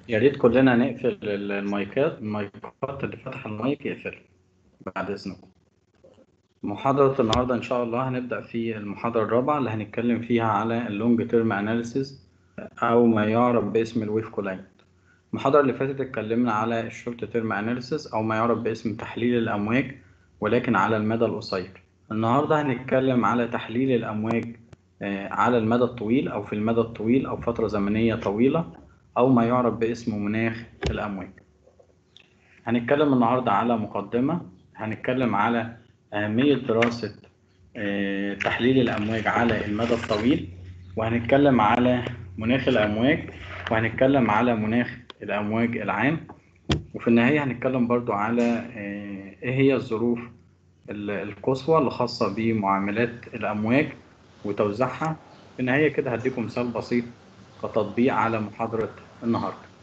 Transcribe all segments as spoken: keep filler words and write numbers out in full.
يا ريت كلنا نقفل المايكات المايكات اللي فاتحة المايك يقفل بعد إذنكم. محاضرة النهاردة إن شاء الله هنبدأ في المحاضرة الرابعة اللي هنتكلم فيها على اللونج تيرم أناليسيز أو ما يعرف باسم الويف كولاين. المحاضرة اللي فاتت اتكلمنا على الشورت تيرم أناليسيز أو ما يعرف باسم تحليل الأمواج ولكن على المدى القصير. النهاردة هنتكلم على تحليل الأمواج آه، على المدى الطويل أو في المدى الطويل أو فترة زمنية طويلة أو ما يعرف باسم مناخ الأمواج. هنتكلم النهاردة على مقدمة، هنتكلم على أهمية دراسة آه، تحليل الأمواج على المدى الطويل، وهنتكلم على مناخ الأمواج، وهنتكلم على مناخ الأمواج العام، وفي النهاية هنتكلم برضو على آه، إيه هي الظروف القصوى اللي خاصة بمعاملات الأمواج وتوزيعها. في النهاية كده هديكم مثال بسيط كتطبيق على محاضرة النهاردة.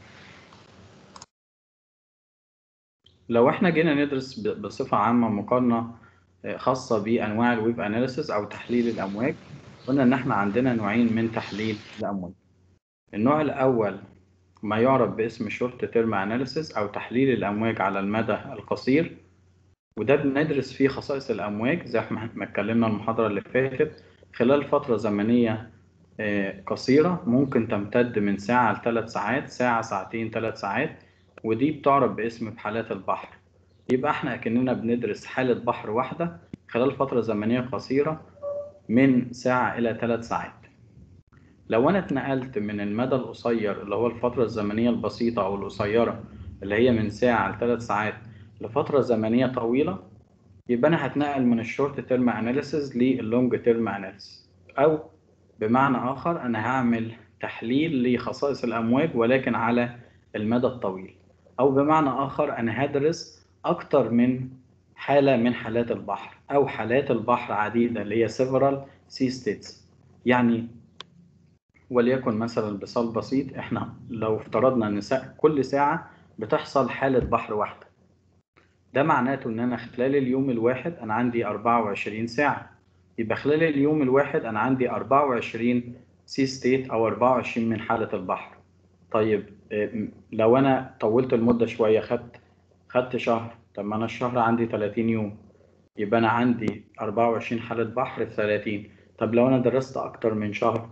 لو احنا جينا ندرس ب- بصفة عامة مقارنة آه، خاصة بأنواع الويف أناليسيس أو تحليل الأمواج، قلنا إن احنا عندنا نوعين من تحليل الأمواج. النوع الأول ما يعرف باسم شورت تيرم أناليسيس أو تحليل الأمواج على المدى القصير، وده بندرس فيه خصائص الأمواج زي ما ما اتكلمنا المحاضرة اللي فاتت خلال فترة زمنية آه، قصيرة ممكن تمتد من ساعة لثلاث ساعات، ساعة ساعتين ثلاث ساعات، ودي بتعرف باسم بحالات البحر. يبقى احنا كأننا بندرس حالة بحر واحدة خلال فترة زمنية قصيرة من ساعة إلى ثلاث ساعات. لو أنا اتنقلت من المدى القصير اللي هو الفترة الزمنية البسيطة أو القصيرة اللي هي من ساعة لثلاث ساعات لفترة زمنية طويلة، يبقى أنا هتنقل من الشورت تيرم أناليسيز للونج تيرم أناليسيز، أو بمعنى آخر أنا هعمل تحليل لخصائص الأمواج ولكن على المدى الطويل، أو بمعنى آخر أنا هدرس أكتر من حالة من حالات البحر أو حالات البحر عديدة اللي هي several sea states. يعني وليكن مثلا مثال بسيط، احنا لو افترضنا ان سا- كل ساعة بتحصل حالة بحر واحدة، ده معناته ان انا خلال اليوم الواحد انا عندي أربعة وعشرين ساعة، يبقى خلال اليوم الواحد انا عندي أربعة وعشرين سي ستيت او أربعة وعشرين من حالة البحر. طيب إيه، لو انا طولت المدة شوية، خدت خدت شهر، طب ما انا الشهر عندي ثلاثين يوم، يبقى انا عندي أربعة وعشرين حالة بحر في ثلاثين. طب لو انا درست اكتر من شهر،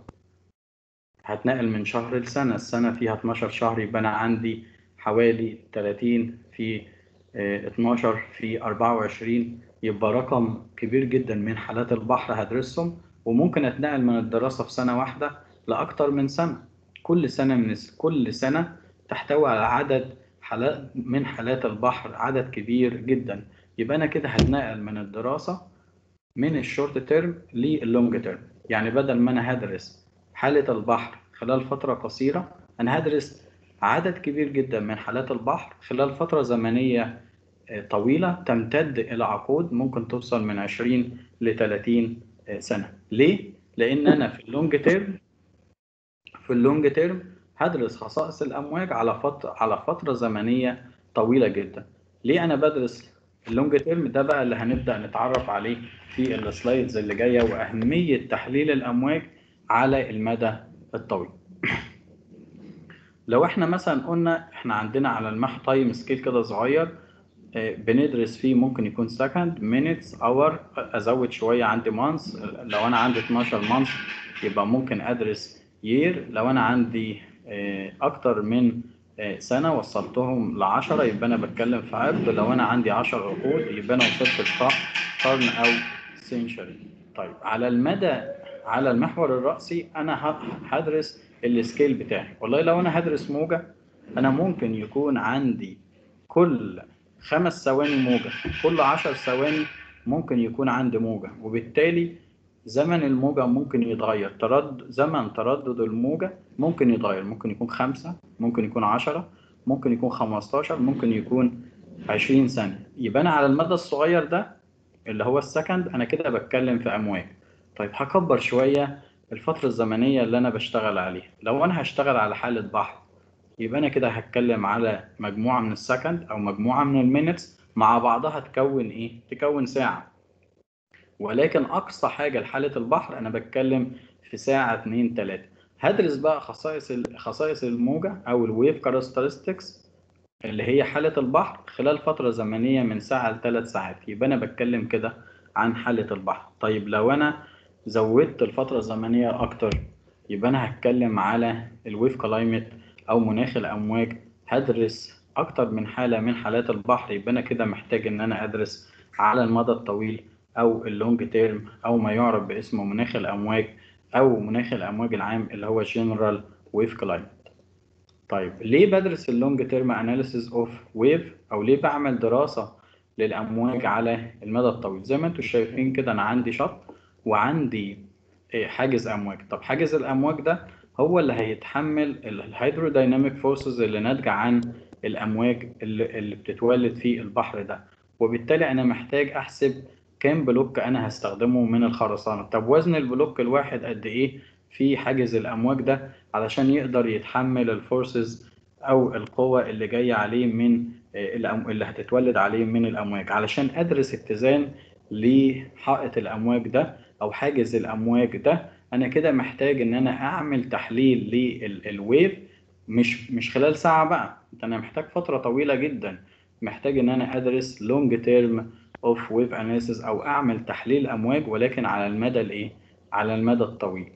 هتنقل من شهر لسنة، السنة فيها اتناشر شهر، يبقى أنا عندي حوالي ثلاثين في آه، اتناشر في أربعة وعشرين، يبقى رقم كبير جدا من حالات البحر هدرسهم. وممكن أتنقل من الدراسة في سنة واحدة لأكتر من سنة، كل سنة من كل سنة تحتوي على عدد حالات من حالات البحر، عدد كبير جدا. يبقى أنا كده هتنقل من الدراسة من الشورت تيرم للونج تيرم. يعني بدل ما انا هدرس حالة البحر خلال فترة قصيرة، انا هدرس عدد كبير جدا من حالات البحر خلال فترة زمنية آه، طويلة تمتد إلى عقود، ممكن توصل من عشرين ل ثلاثين سنة. ليه؟ لأن أنا في اللونج تيرم في اللونج تيرم هدرس خصائص الأمواج على فترة على فترة زمنية طويلة جدا. ليه أنا بدرس اللونج تيرم؟ ده بقى اللي هنبدأ نتعرف عليه في السلايدز اللي جاية، وأهمية تحليل الأمواج على المدى الطويل. لو احنا مثلا قلنا احنا عندنا على الماح تايم سكيل كده صغير، آه، بندرس فيه ممكن يكون سكند، مينتس، اور، ازود شويه عندي مانث. لو انا عندي اتناشر مانث يبقى ممكن ادرس يير. لو انا عندي آه، اكتر من آه، سنه وصلتهم ل عشرة يبقى انا بتكلم في عقد. لو انا عندي عشر عقود يبقى انا وصلت لقرن او سنشري. طيب على المدى على المحور الرأسي انا ه- هدرس السكيل بتاعي. والله لو انا هدرس موجة، انا ممكن يكون عندي كل خمس ثواني موجة، كل عشر ثواني ممكن يكون عندي موجة، وبالتالي زمن الموجة ممكن يتغير. تردد زمن تردد الموجة ممكن يتغير، ممكن يكون خمسة، ممكن يكون عشرة، ممكن يكون خمستاشر، ممكن يكون عشرين ثانية. يبقى أنا على المدى الصغير ده اللي هو السكند أنا كده بتكلم في أمواج. طيب هكبر شوية الفترة الزمنية اللي أنا بشتغل عليها. لو أنا هشتغل على حالة بحر يبقى أنا كده هتكلم على مجموعة من السكند أو مجموعة من المينتس مع بعضها تكون إيه؟ تكون ساعة. ولكن أقصى حاجة لحالة البحر أنا بتكلم في ساعة اتنين تلاتة. هدرس بقى خصائص خصائص الموجة أو الويف كاركترستكس اللي هي حالة البحر خلال فترة زمنية من ساعة لثلاث ساعات. يبقى أنا بتكلم كده عن حالة البحر. طيب لو أنا زودت الفترة الزمنية أكتر، يبقى أنا هتكلم على الويف كلايمت أو مناخ الأمواج. هدرس أكتر من حالة من حالات البحر. يبقى أنا كده محتاج إن أنا أدرس على المدى الطويل أو اللونج تيرم أو ما يعرف باسمه مناخ الأمواج أو مناخ الأمواج العام اللي هو جنرال ويف كلايمت. طيب ليه بدرس اللونج تيرم اناليسيز اوف ويف، او ليه بعمل دراسه للامواج على المدى الطويل؟ زي ما انتم شايفين كده انا عندي شط وعندي إيه، حاجز امواج. طب حاجز الامواج ده هو اللي هيتحمل الهيدرودايناميك فورسز اللي ناتجه عن الامواج اللي, اللي بتتولد في البحر ده. وبالتالي انا محتاج احسب كام بلوك انا هستخدمه من الخرسانه. طب وزن البلوك الواحد قد ايه في حاجز الامواج ده علشان يقدر يتحمل الفورسز او القوة اللي جاية عليه من اللي هتتولد عليه من الامواج، علشان ادرس اتزان لحائط الامواج ده او حاجز الامواج ده. انا كده محتاج ان انا اعمل تحليل للويف، مش مش خلال ساعة بقى، انا محتاج فترة طويلة جدا. محتاج ان انا ادرس لونج تيرم اوف ويف اناليسيس او اعمل تحليل امواج، ولكن على المدى الايه، على المدى الطويل.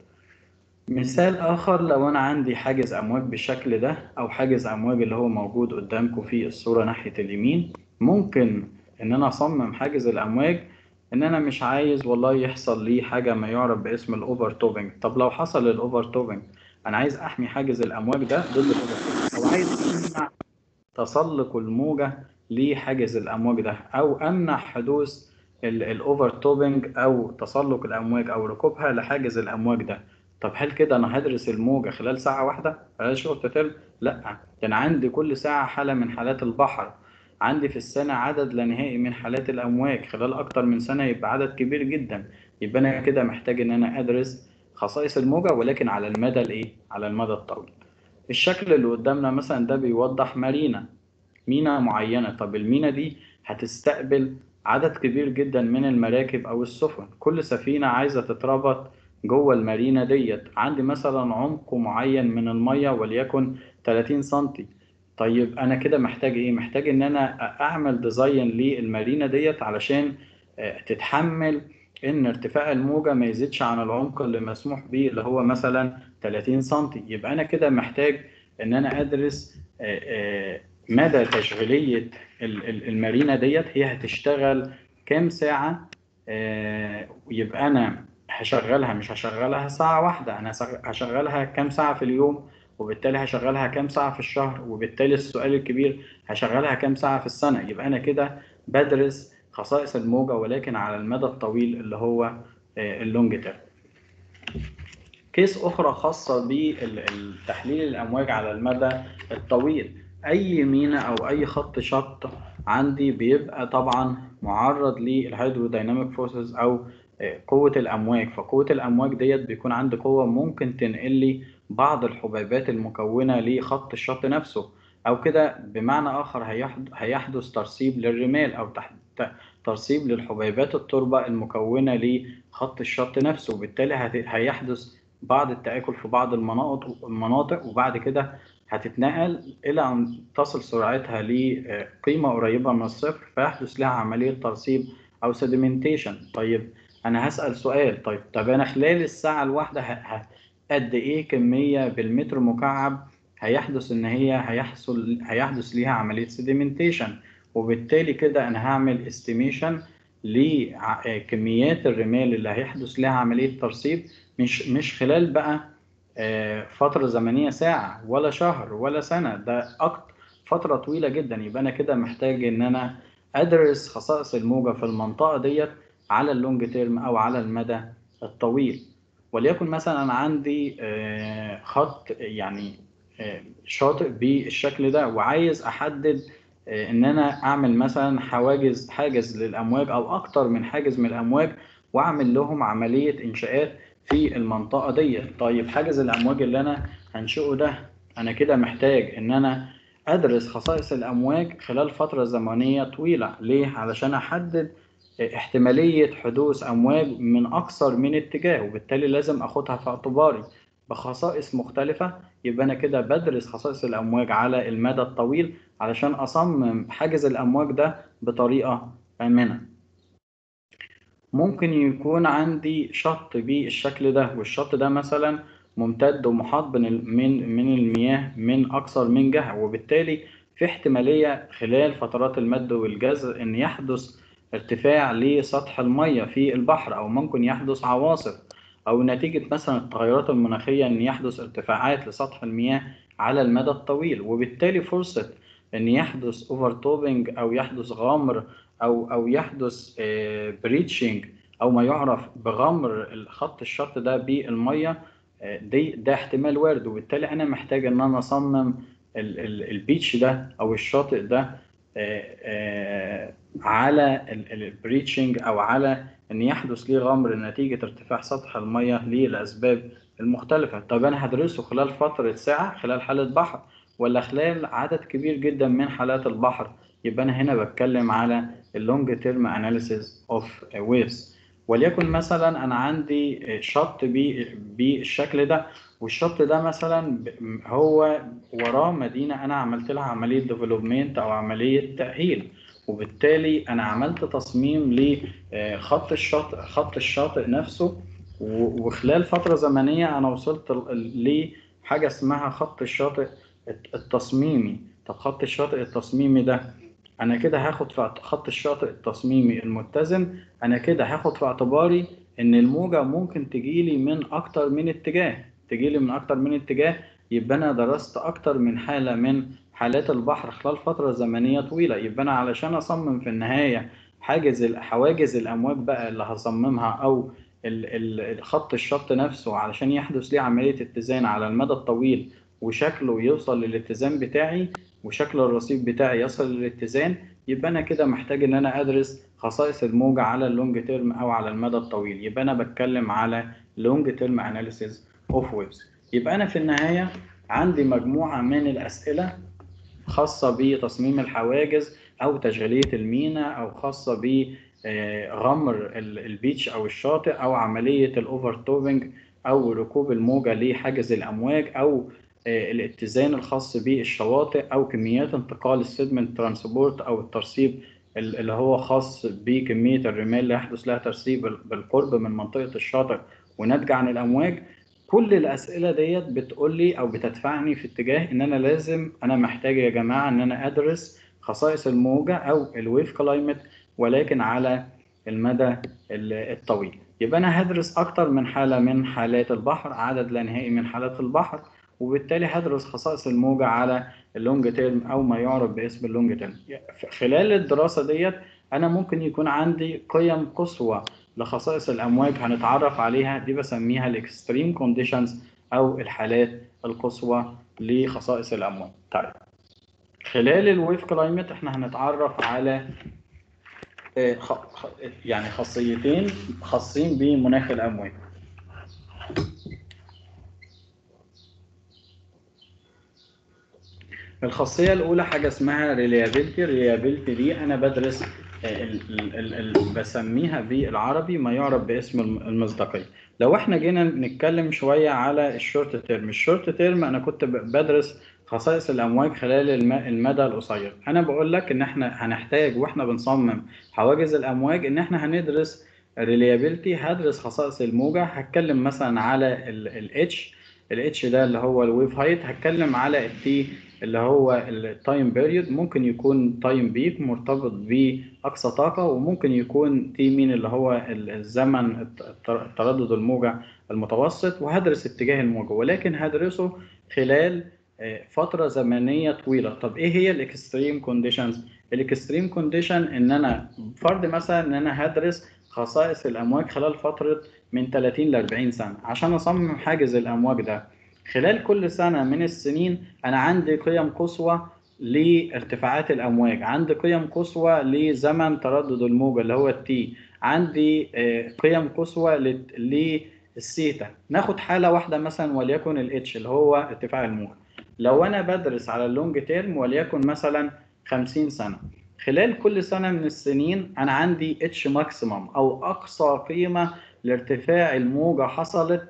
مثال آخر، لو أنا عندي حاجز أمواج بالشكل ده أو حاجز أمواج اللي هو موجود قدامكم في الصورة ناحية اليمين، ممكن إن أنا أصمم حاجز الأمواج إن أنا مش عايز والله يحصل لي حاجة ما يعرف باسم الأوفر توبنج. طب لو حصل الأوفر توبنج، أنا عايز أحمي حاجز الأمواج ده ضد الأوفر توبنج، أو عايز أمنع تسلق الموجة لحاجز الأمواج ده، أو أمنع حدوث الأوفر توبنج أو تسلق الأمواج أو ركوبها لحاجز الأمواج ده. طب هل كده أنا هدرس الموجة خلال ساعة واحدة؟ خلال شورت تيرم؟ لأ، ده أنا عندي كل ساعة حالة من حالات البحر، عندي في السنة عدد لا نهائي من حالات الأمواج، خلال أكتر من سنة يبقى عدد كبير جدا. يبقى أنا كده محتاج إن أنا أدرس خصائص الموجة ولكن على المدى الإيه؟ على المدى الطويل. الشكل اللي قدامنا مثلا ده بيوضح مارينا، مينا معينة. طب المينا دي هتستقبل عدد كبير جدا من المراكب أو السفن. كل سفينة عايزة تتربط جوه المارينا ديت. عندي مثلا عمق معين من المية وليكن ثلاثين سنتي. طيب أنا كده محتاج إيه؟ محتاج إن أنا أعمل ديزاين للمارينا ديت علشان آه، تتحمل إن ارتفاع الموجة ما يزيدش عن العمق اللي مسموح به اللي هو مثلا ثلاثين سنتي. يبقى أنا كده محتاج إن أنا أدرس آه، آه، مدى تشغيلية المارينا ديت، هي هتشتغل كام ساعة. آه، يبقى أنا هشغلها، مش هشغلها ساعة واحدة، أنا هشغلها كام ساعة في اليوم، وبالتالي هشغلها كام ساعة في الشهر، وبالتالي السؤال الكبير هشغلها كام ساعة في السنة. يبقى أنا كده بدرس خصائص الموجة ولكن على المدى الطويل اللي هو اللونج تيرم. كيس أخرى خاصة بتحليل الأمواج على المدى الطويل. أي ميناء أو أي خط شط عندي بيبقى طبعا معرض للهيدرودايناميك فورسز أو قوة الأمواج. فقوة الأمواج ديت بيكون عندي قوة ممكن تنقل لي بعض الحبيبات المكونة لخط الشط نفسه، أو كده بمعنى آخر هيحدث ترسيب للرمال أو ترسيب للحبيبات التربة المكونة لخط الشط نفسه. وبالتالي هيحدث بعض التآكل في بعض المناطق المناطق وبعد كده هتتنقل إلى أن تصل سرعتها لقيمة قريبة من الصفر، فيحدث لها عملية ترسيب أو سediمنتيشن. طيب أنا هسأل سؤال، طيب طب أنا خلال الساعة الواحدة قد إيه كمية بالمتر مكعب هيحدث إن هي هيحصل هيحدث ليها عملية سediمنتيشن؟ وبالتالي كده أنا هعمل استيميشن لكميات الرمال اللي هيحدث لها عملية ترسيب، مش مش خلال بقى فترة زمنية ساعة ولا شهر ولا سنة، ده أكتر فترة طويلة جدا. يبقى أنا كده محتاج إن أنا أدرس خصائص الموجة في المنطقة ديت على اللونج تيرم أو على المدى الطويل. وليكن مثلا أنا عندي خط يعني شاطئ بالشكل ده، وعايز أحدد إن أنا أعمل مثلا حواجز حاجز للأمواج أو أكتر من حاجز من الأمواج، وأعمل لهم عملية إنشاءات في المنطقة دي. طيب حاجز الأمواج اللي أنا هنشئه ده، أنا كده محتاج إن أنا أدرس خصائص الأمواج خلال فترة زمنية طويلة. ليه؟ علشان أحدد احتمالية حدوث أمواج من أكثر من اتجاه، وبالتالي لازم أخدها في اعتباري. بخصائص مختلفة، يبقى أنا كده بدرس خصائص الأمواج على المدى الطويل علشان أصمم حاجز الأمواج ده بطريقة آمنة. ممكن يكون عندي شط بالشكل ده، والشط ده مثلا ممتد ومحاط من من من المياه من أكثر من جهة، وبالتالي في احتمالية خلال فترات المد والجزر إن يحدث ارتفاع لسطح المية في البحر، أو ممكن يحدث عواصف، أو نتيجة مثلا التغيرات المناخية إن يحدث ارتفاعات لسطح المياه على المدى الطويل، وبالتالي فرصة إن يحدث اوفرتوبنج أو يحدث غمر او او يحدث بريتشنج او ما يعرف بغمر خط الشط ده بالميه، آه، دي ده احتمال وارد. وبالتالي انا محتاج ان انا اصمم ال- ال- البيتش ده او الشاطئ ده آه، آه، على البريتشنج او على ان يحدث ليه غمر نتيجه ارتفاع سطح الميه للاسباب المختلفه. طب انا هدرسه خلال فتره ساعه خلال حاله بحر، ولا خلال عدد كبير جدا من حالات البحر؟ يبقى انا هنا بتكلم على اللونج تيرم اناليسيز اوف ويفز. وليكن مثلا انا عندي شط بي- بالشكل ده، والشط ده مثلا هو وراه مدينه انا عملت لها عمليه ديفلوبمنت او عمليه تاهيل، وبالتالي انا عملت تصميم لخط الشاطئ خط الشاطئ نفسه، و- وخلال فتره زمنيه انا وصلت ل- لحاجه اسمها خط الشاطئ التصميمي. طب خط الشاطئ التصميمي ده انا كده هاخد في خط الشاطئ التصميمي المتزن، انا كده هاخد في اعتباري ان الموجة ممكن تجيلي من اكتر من اتجاه تجيلي من اكتر من اتجاه يبقى انا درست اكتر من حالة من حالات البحر خلال فترة زمنية طويلة. يبقى انا علشان اصمم في النهاية حاجز حواجز الامواج بقى اللي هصممها، او ال- ال- خط الشط نفسه، علشان يحدث ليه عملية اتزان على المدى الطويل وشكله يوصل للاتزان بتاعي، وشكل الرصيف بتاعي يصل للاتزان، يبقى انا كده محتاج ان انا ادرس خصائص الموجة على اللونج تيرم او على المدى الطويل. يبقى انا بتكلم على لونج تيرم اناليسيز اوف ويفز. يبقى انا في النهاية عندي مجموعة من الاسئلة خاصة بتصميم الحواجز او تشغيلية الميناء، او خاصة بغمر البيتش او الشاطئ، او عملية الاوفرتوبنج او ركوب الموجة لحاجز الامواج، او آه، الاتزان الخاص بالشواطئ، او كميات انتقال السيدمنت ترانسبورت او الترسيب اللي هو خاص بكمية الرمال اللي يحدث لها ترسيب بالقرب من منطقة الشاطئ وناتجة عن الأمواج. كل الأسئلة ديت بتقول لي أو بتدفعني في اتجاه إن أنا لازم أنا محتاج يا جماعة إن أنا أدرس خصائص الموجة أو الويف كلايمت، ولكن على المدى الطويل. يبقى أنا هدرس أكتر من حالة من حالات البحر، عدد لا نهائي من حالات البحر، وبالتالي هدرس خصائص الموجة على اللونج تيرم أو ما يعرف باسم اللونج تيرم. خلال الدراسة ديت أنا ممكن يكون عندي قيم قصوى لخصائص الأمواج هنتعرف عليها، دي بسميها الإكستريم كونديشنز أو الحالات القصوى لخصائص الأمواج. طيب خلال الويف كلايمت احنا هنتعرف على آه، خ- خ- يعني خاصيتين خاصين بمناخ الأمواج. الخاصية الأولى حاجة اسمها ريليابيلتي. الريليابيلتي دي أنا بدرس آه، ال ال ال ال بسميها بالعربي ما يعرف باسم الم- المصداقية. لو احنا جينا نتكلم شوية على الشورت تيرم، الشورت تيرم أنا كنت ب- بدرس خصائص الأمواج خلال الم- المدى القصير. أنا بقول لك إن احنا هنحتاج واحنا بنصمم حواجز الأمواج إن احنا هندرس ريليابيلتي، هدرس خصائص الموجة، هتكلم مثلا على الاتش الاتش ده اللي هو الويف هايت، هتكلم على التي اللي هو التايم بيريود، ممكن يكون تايم بيك مرتبط بأقصى طاقة، وممكن يكون تي مين اللي هو الزمن التردد الموجة المتوسط، وهدرس اتجاه الموجة، ولكن هدرسه خلال آه، فترة زمنية طويلة. طب ايه هي الاكستريم كونديشنز؟ الاكستريم كونديشن ان انا فرض مثلا ان انا هدرس خصائص الامواج خلال فترة من ثلاثين ل أربعين سنة عشان اصمم حاجز الامواج ده. خلال كل سنة من السنين أنا عندي قيم قصوى لارتفاعات الأمواج، عندي قيم قصوى لزمن تردد الموجة اللي هو التي، عندي آه، قيم قصوى للثيتا. ناخد حالة واحدة مثلا وليكن الاتش اللي هو ارتفاع الموجة. لو أنا بدرس على اللونج تيرم وليكن مثلا خمسين سنة، خلال كل سنة من السنين أنا عندي اتش ماكسيمم أو أقصى قيمة لارتفاع الموجة حصلت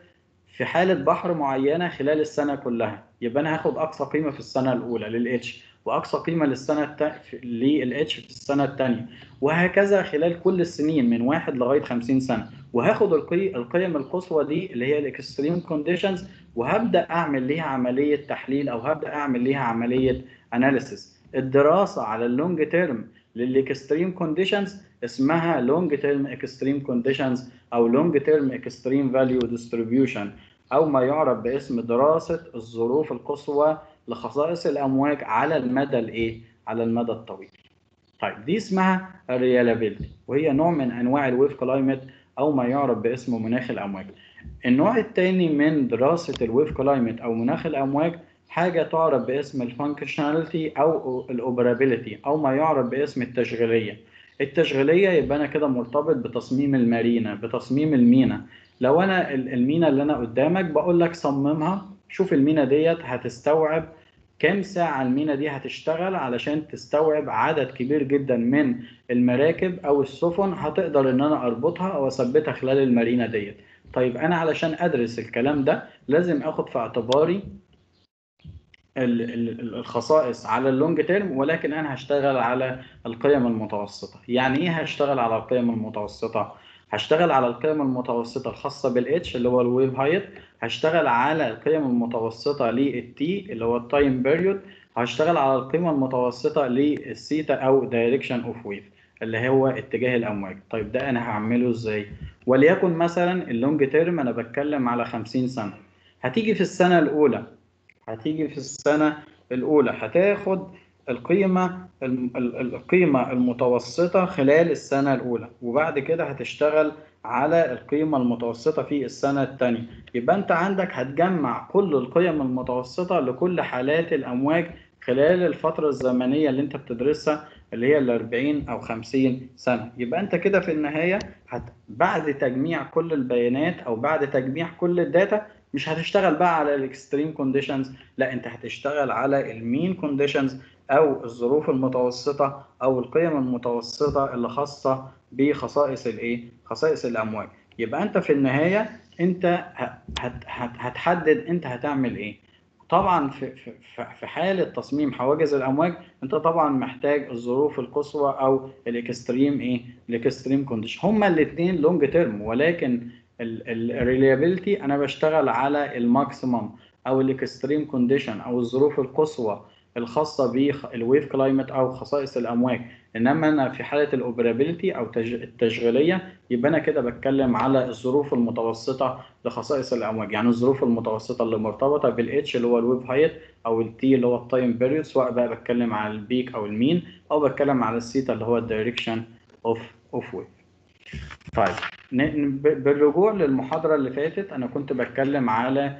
في حالة بحر معينة خلال السنة كلها، يبقى أنا هاخد أقصى قيمة في السنة الأولى للإتش، وأقصى قيمة للسنة الت... للإتش في السنة الثانية، وهكذا خلال كل السنين من واحد لغاية خمسين سنة. وهاخد القي... القيم القصوى دي اللي هي الإكستريم كونديشنز، وهبدأ أعمل ليها عملية تحليل، أو هبدأ أعمل ليها عملية أناليسيس. الدراسة على اللونج تيرم للإكستريم كونديشنز اسمها لونج تيرم إكستريم كونديشنز، أو لونج تيرم إكستريم فاليو ديستريبيوشن، أو ما يعرف باسم دراسة الظروف القصوى لخصائص الأمواج على المدى الإيه؟ على المدى الطويل. طيب دي اسمها الريلابيلتي، وهي نوع من أنواع الويف كلايمت أو ما يعرف باسم مناخ الأمواج. النوع الثاني من دراسة الويف كلايمت أو مناخ الأمواج حاجة تعرف باسم الفانكشناليتي أو الأوبرابيلتي، أو ما يعرف باسم التشغيلية. التشغيلية يبقى أنا كده مرتبط بتصميم المارينا، بتصميم المينا. لو أنا المينا اللي أنا قدامك بقول لك صممها، شوف المينا ديت هتستوعب كام ساعة، المينا دي هتشتغل علشان تستوعب عدد كبير جدا من المراكب أو السفن هتقدر إن أنا أربطها أو أثبتها خلال المارينا ديت. طيب أنا علشان أدرس الكلام ده لازم أخد في اعتباري الخصائص على اللونج تيرم، ولكن انا هشتغل على القيم المتوسطه. يعني ايه هشتغل على القيم المتوسطه؟ هشتغل على القيم المتوسطه الخاصه بالاتش اللي هو الويف هايت، هشتغل على القيم المتوسطه للتي اللي هو التايم بيريود، هشتغل على القيمه المتوسطه للثيتا او دايركشن اوف ويف اللي هو اتجاه الامواج. طيب ده انا هعمله ازاي؟ وليكن مثلا اللونج تيرم انا بتكلم على خمسين سنه. هتيجي في السنه الاولى هتيجي في السنة الأولى هتاخد القيمة القيمة المتوسطة خلال السنة الأولى، وبعد كده هتشتغل على القيمة المتوسطة في السنة الثانية. يبقى أنت عندك هتجمع كل القيم المتوسطة لكل حالات الأمواج خلال الفترة الزمنية اللي أنت بتدرسها اللي هي ال أربعين أو خمسين سنة. يبقى أنت كده في النهاية هت... بعد تجميع كل البيانات أو بعد تجميع كل الداتا مش هتشتغل بقى على الاكستريم كونديشنز، لا انت هتشتغل على المين كونديشنز او الظروف المتوسطه او القيم المتوسطه اللي خاصه بخصائص الايه؟ خصائص الامواج. يبقى انت في النهايه انت هت هت هتحدد انت هتعمل ايه. طبعا في في في حاله تصميم حواجز الامواج انت طبعا محتاج الظروف القصوى او الاكستريم ايه؟ الاكستريم كونديشن. هما الاثنين لونج تيرم، ولكن الريليابيلتي انا بشتغل على الماكسيمم او الاكستريم كونديشن او الظروف القصوى الخاصه بالويف كلايمت او خصائص الامواج. انما انا في حاله الاوبرابيلتي او التشغيليه يبقى انا كده بتكلم على الظروف المتوسطه لخصائص الامواج، يعني الظروف المتوسطه اللي مرتبطه بالاتش اللي هو الويف هايت، او التي اللي هو التايم بيريود، سواء بقى بتكلم على البيك او المين، او بتكلم على الثيتا اللي هو الدايركشن اوف اوف ويف. طيب بالرجوع للمحاضرة اللي فاتت أنا كنت بتكلم على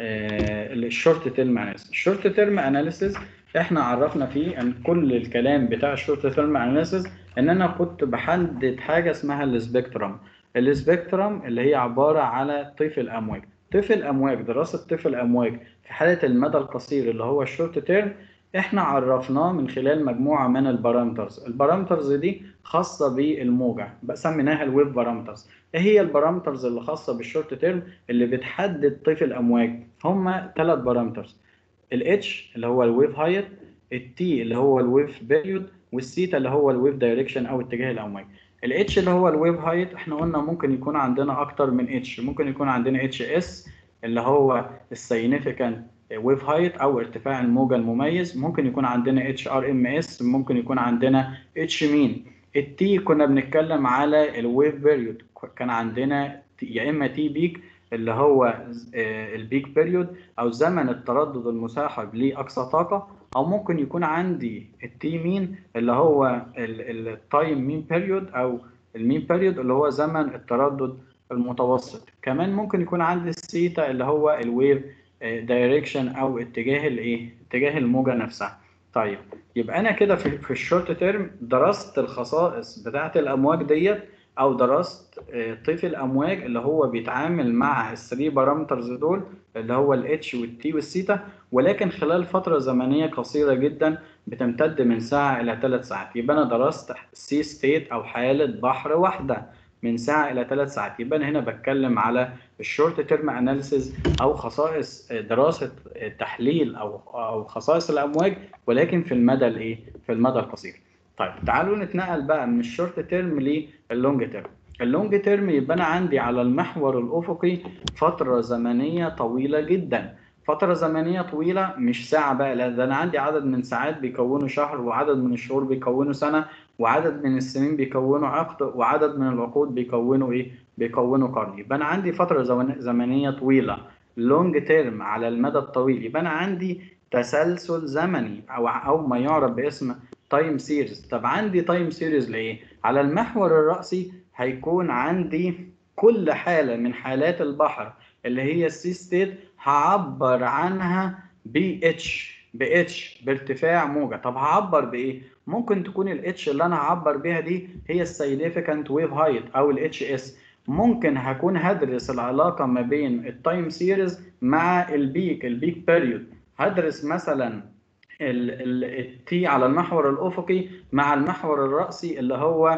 الشورت تيرم اناليسيس. الشورت تيرم اناليسيس احنا عرفنا فيه ان كل الكلام بتاع الشورت تيرم اناليسيس ان انا كنت بحدد حاجة اسمها السبيكترم. السبيكترم اللي هي عبارة على طيف الامواج. طيف الامواج، دراسة طيف الامواج في حالة المدى القصير اللي هو الشورت تيرم احنا عرفناه من خلال مجموعة من البارامترز. البارامترز دي خاصة بالموجة سميناها الويف بارامترز. ايه هي البارامترز اللي خاصة بالشورت تيرم اللي بتحدد طيف الامواج؟ هما ثلاث بارامترز: الاتش اللي هو الويف هايت، التي اللي هو الويف بيريود، والثيتا اللي هو الويف دايركشن او اتجاه الامواج. الاتش اللي هو الويف هايت احنا قلنا ممكن يكون عندنا اكتر من اتش، ممكن يكون عندنا اتش اس اللي هو السيجنيفيكانت ويف هايت او ارتفاع الموجه المميز، ممكن يكون عندنا اتش ار ام اس، ممكن يكون عندنا اتش مين. التي كنا بنتكلم على الويف بيريود، كان عندنا يا اما تي بيك اللي هو البيك بيريود او زمن التردد المصاحب لاقصى طاقه، او ممكن يكون عندي التي مين اللي هو التايم مين بيريود او المين بيريود اللي هو زمن التردد المتوسط. كمان ممكن يكون عندي الثيتا اللي هو الويف دايركشن او اتجاه الايه؟ اتجاه الموجه نفسها. طيب يبقى انا كده في, في الشورت تيرم درست الخصائص بتاعه الامواج ديت، او درست طيف الامواج اللي هو بيتعامل مع الثري بارامترز دول اللي هو الاتش والتي والثيتا، ولكن خلال فتره زمنيه قصيره جدا بتمتد من ساعه الى ثلاث ساعات. يبقى انا درست سي ستيت او حاله بحر واحده من ساعه الى ثلاث ساعات. يبقى انا هنا بتكلم على الشورت تيرم اناليسيز او خصائص دراسه تحليل او او خصائص الامواج، ولكن في المدى الايه في المدى القصير. طيب تعالوا نتنقل بقى من الشورت تيرم لللونج تيرم. اللونج تيرم يبقى انا عندي على المحور الافقي فتره زمنيه طويله جدا. فتره زمنيه طويله مش ساعه بقى، لا، ده انا عندي عدد من ساعات بيكونوا شهر، وعدد من الشهور بيكونوا سنه، وعدد من السنين بيكونوا عقد، وعدد من العقود بيكونوا ايه بيكونوا قرن. يبقى انا عندي فتره زمنيه طويله لونج تيرم على المدى الطويل. يبقى انا عندي تسلسل زمني او او ما يعرف باسم تايم سيريز. طب عندي تايم سيريز لايه؟ على المحور الرأسي هيكون عندي كل حالة من حالات البحر اللي هي السي ستيت هعبر عنها ب اتش ب اتش بارتفاع موجة. طب هعبر بايه؟ ممكن تكون الاتش اللي انا هعبر بيها دي هي السيجنيفيكانت ويف هايت او الاتش اس. ممكن هكون هدرس العلاقة ما بين التايم سيريز مع البيك البيك بيريود. هدرس مثلا التي على المحور الافقي مع المحور الرأسي اللي هو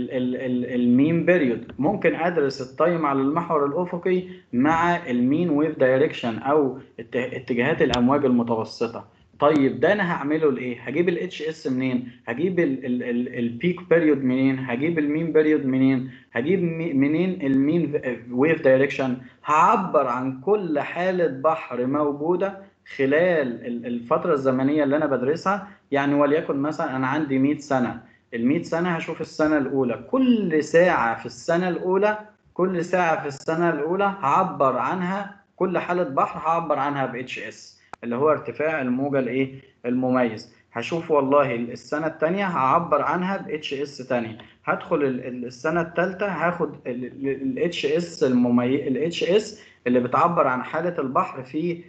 المين بيريود. ممكن ادرس التايم على المحور الافقي مع المين ويف دايركشن او اتجاهات الامواج المتوسطه. طيب ده انا هعمله لايه؟ هجيب الاتش اس منين؟ هجيب البيك بيريود منين؟ هجيب المين بيريود منين؟ هجيب منين المين ويف دايركشن؟ هعبر عن كل حاله بحر موجوده خلال الفتره الزمنيه اللي انا بدرسها. يعني وليكن مثلا انا عندي مئة سنه، ال مئة سنه هشوف السنه الاولى، كل ساعه في السنه الاولى كل ساعه في السنه الاولى هعبر عنها كل حاله بحر هعبر عنها ب اتش اس اللي هو ارتفاع الموجه الايه المميز. هشوف والله السنه الثانيه هعبر عنها ب اتش اس ثانيه. هدخل السنه الثالثه هاخد ال اتش اس المميز ال اتش اس اللي بتعبر عن حاله البحر في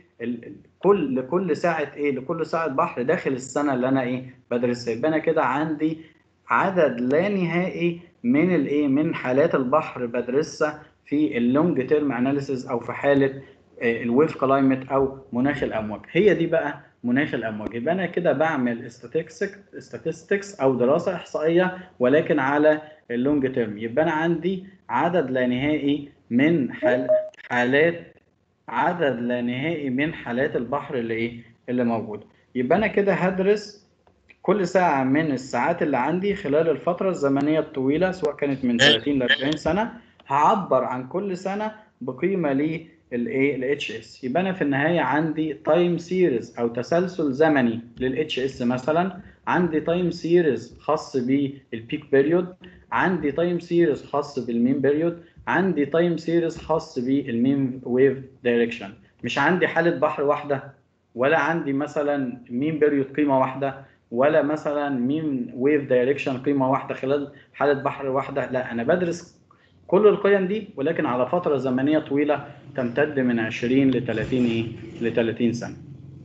كل لكل ساعه ايه لكل ساعه بحر داخل السنه اللي انا ايه بدرسها. يبقى انا كده عندي عدد لا نهائي من الايه من حالات البحر بدرسها في اللونج تيرم اناليسيز او في حاله الويف كلايمت او مناخ الامواج. هي دي بقى مناخ الامواج. يبقى انا كده بعمل statistics او دراسه احصائيه ولكن على اللونج تيرم. يبقى انا عندي عدد لا نهائي من حال حالات عدد لا نهائي من حالات البحر اللي ايه اللي موجوده. يبقى انا كده هدرس كل ساعة من الساعات اللي عندي خلال الفترة الزمنية الطويلة سواء كانت من ثلاثين ل أربعين سنة. هعبر عن كل سنة بقيمة للايه ال اتش اس. يبقى انا في النهاية عندي تايم سيريز او تسلسل زمني لل اتش اس. مثلا عندي تايم سيريز خاص بالبيك بيريود، عندي تايم سيريز خاص بالمين بيريود، عندي تايم سيريز خاص بالمين ويف دايركشن. مش عندي حالة بحر واحدة، ولا عندي مثلا مين بيريود قيمة واحدة، ولا مثلا مين ويف دايركشن قيمه واحده خلال حاله بحر واحده. لا، انا بدرس كل القيم دي ولكن على فتره زمنيه طويله تمتد من عشرين ل ثلاثين ايه ل ثلاثين سنه.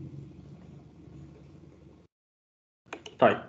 طيب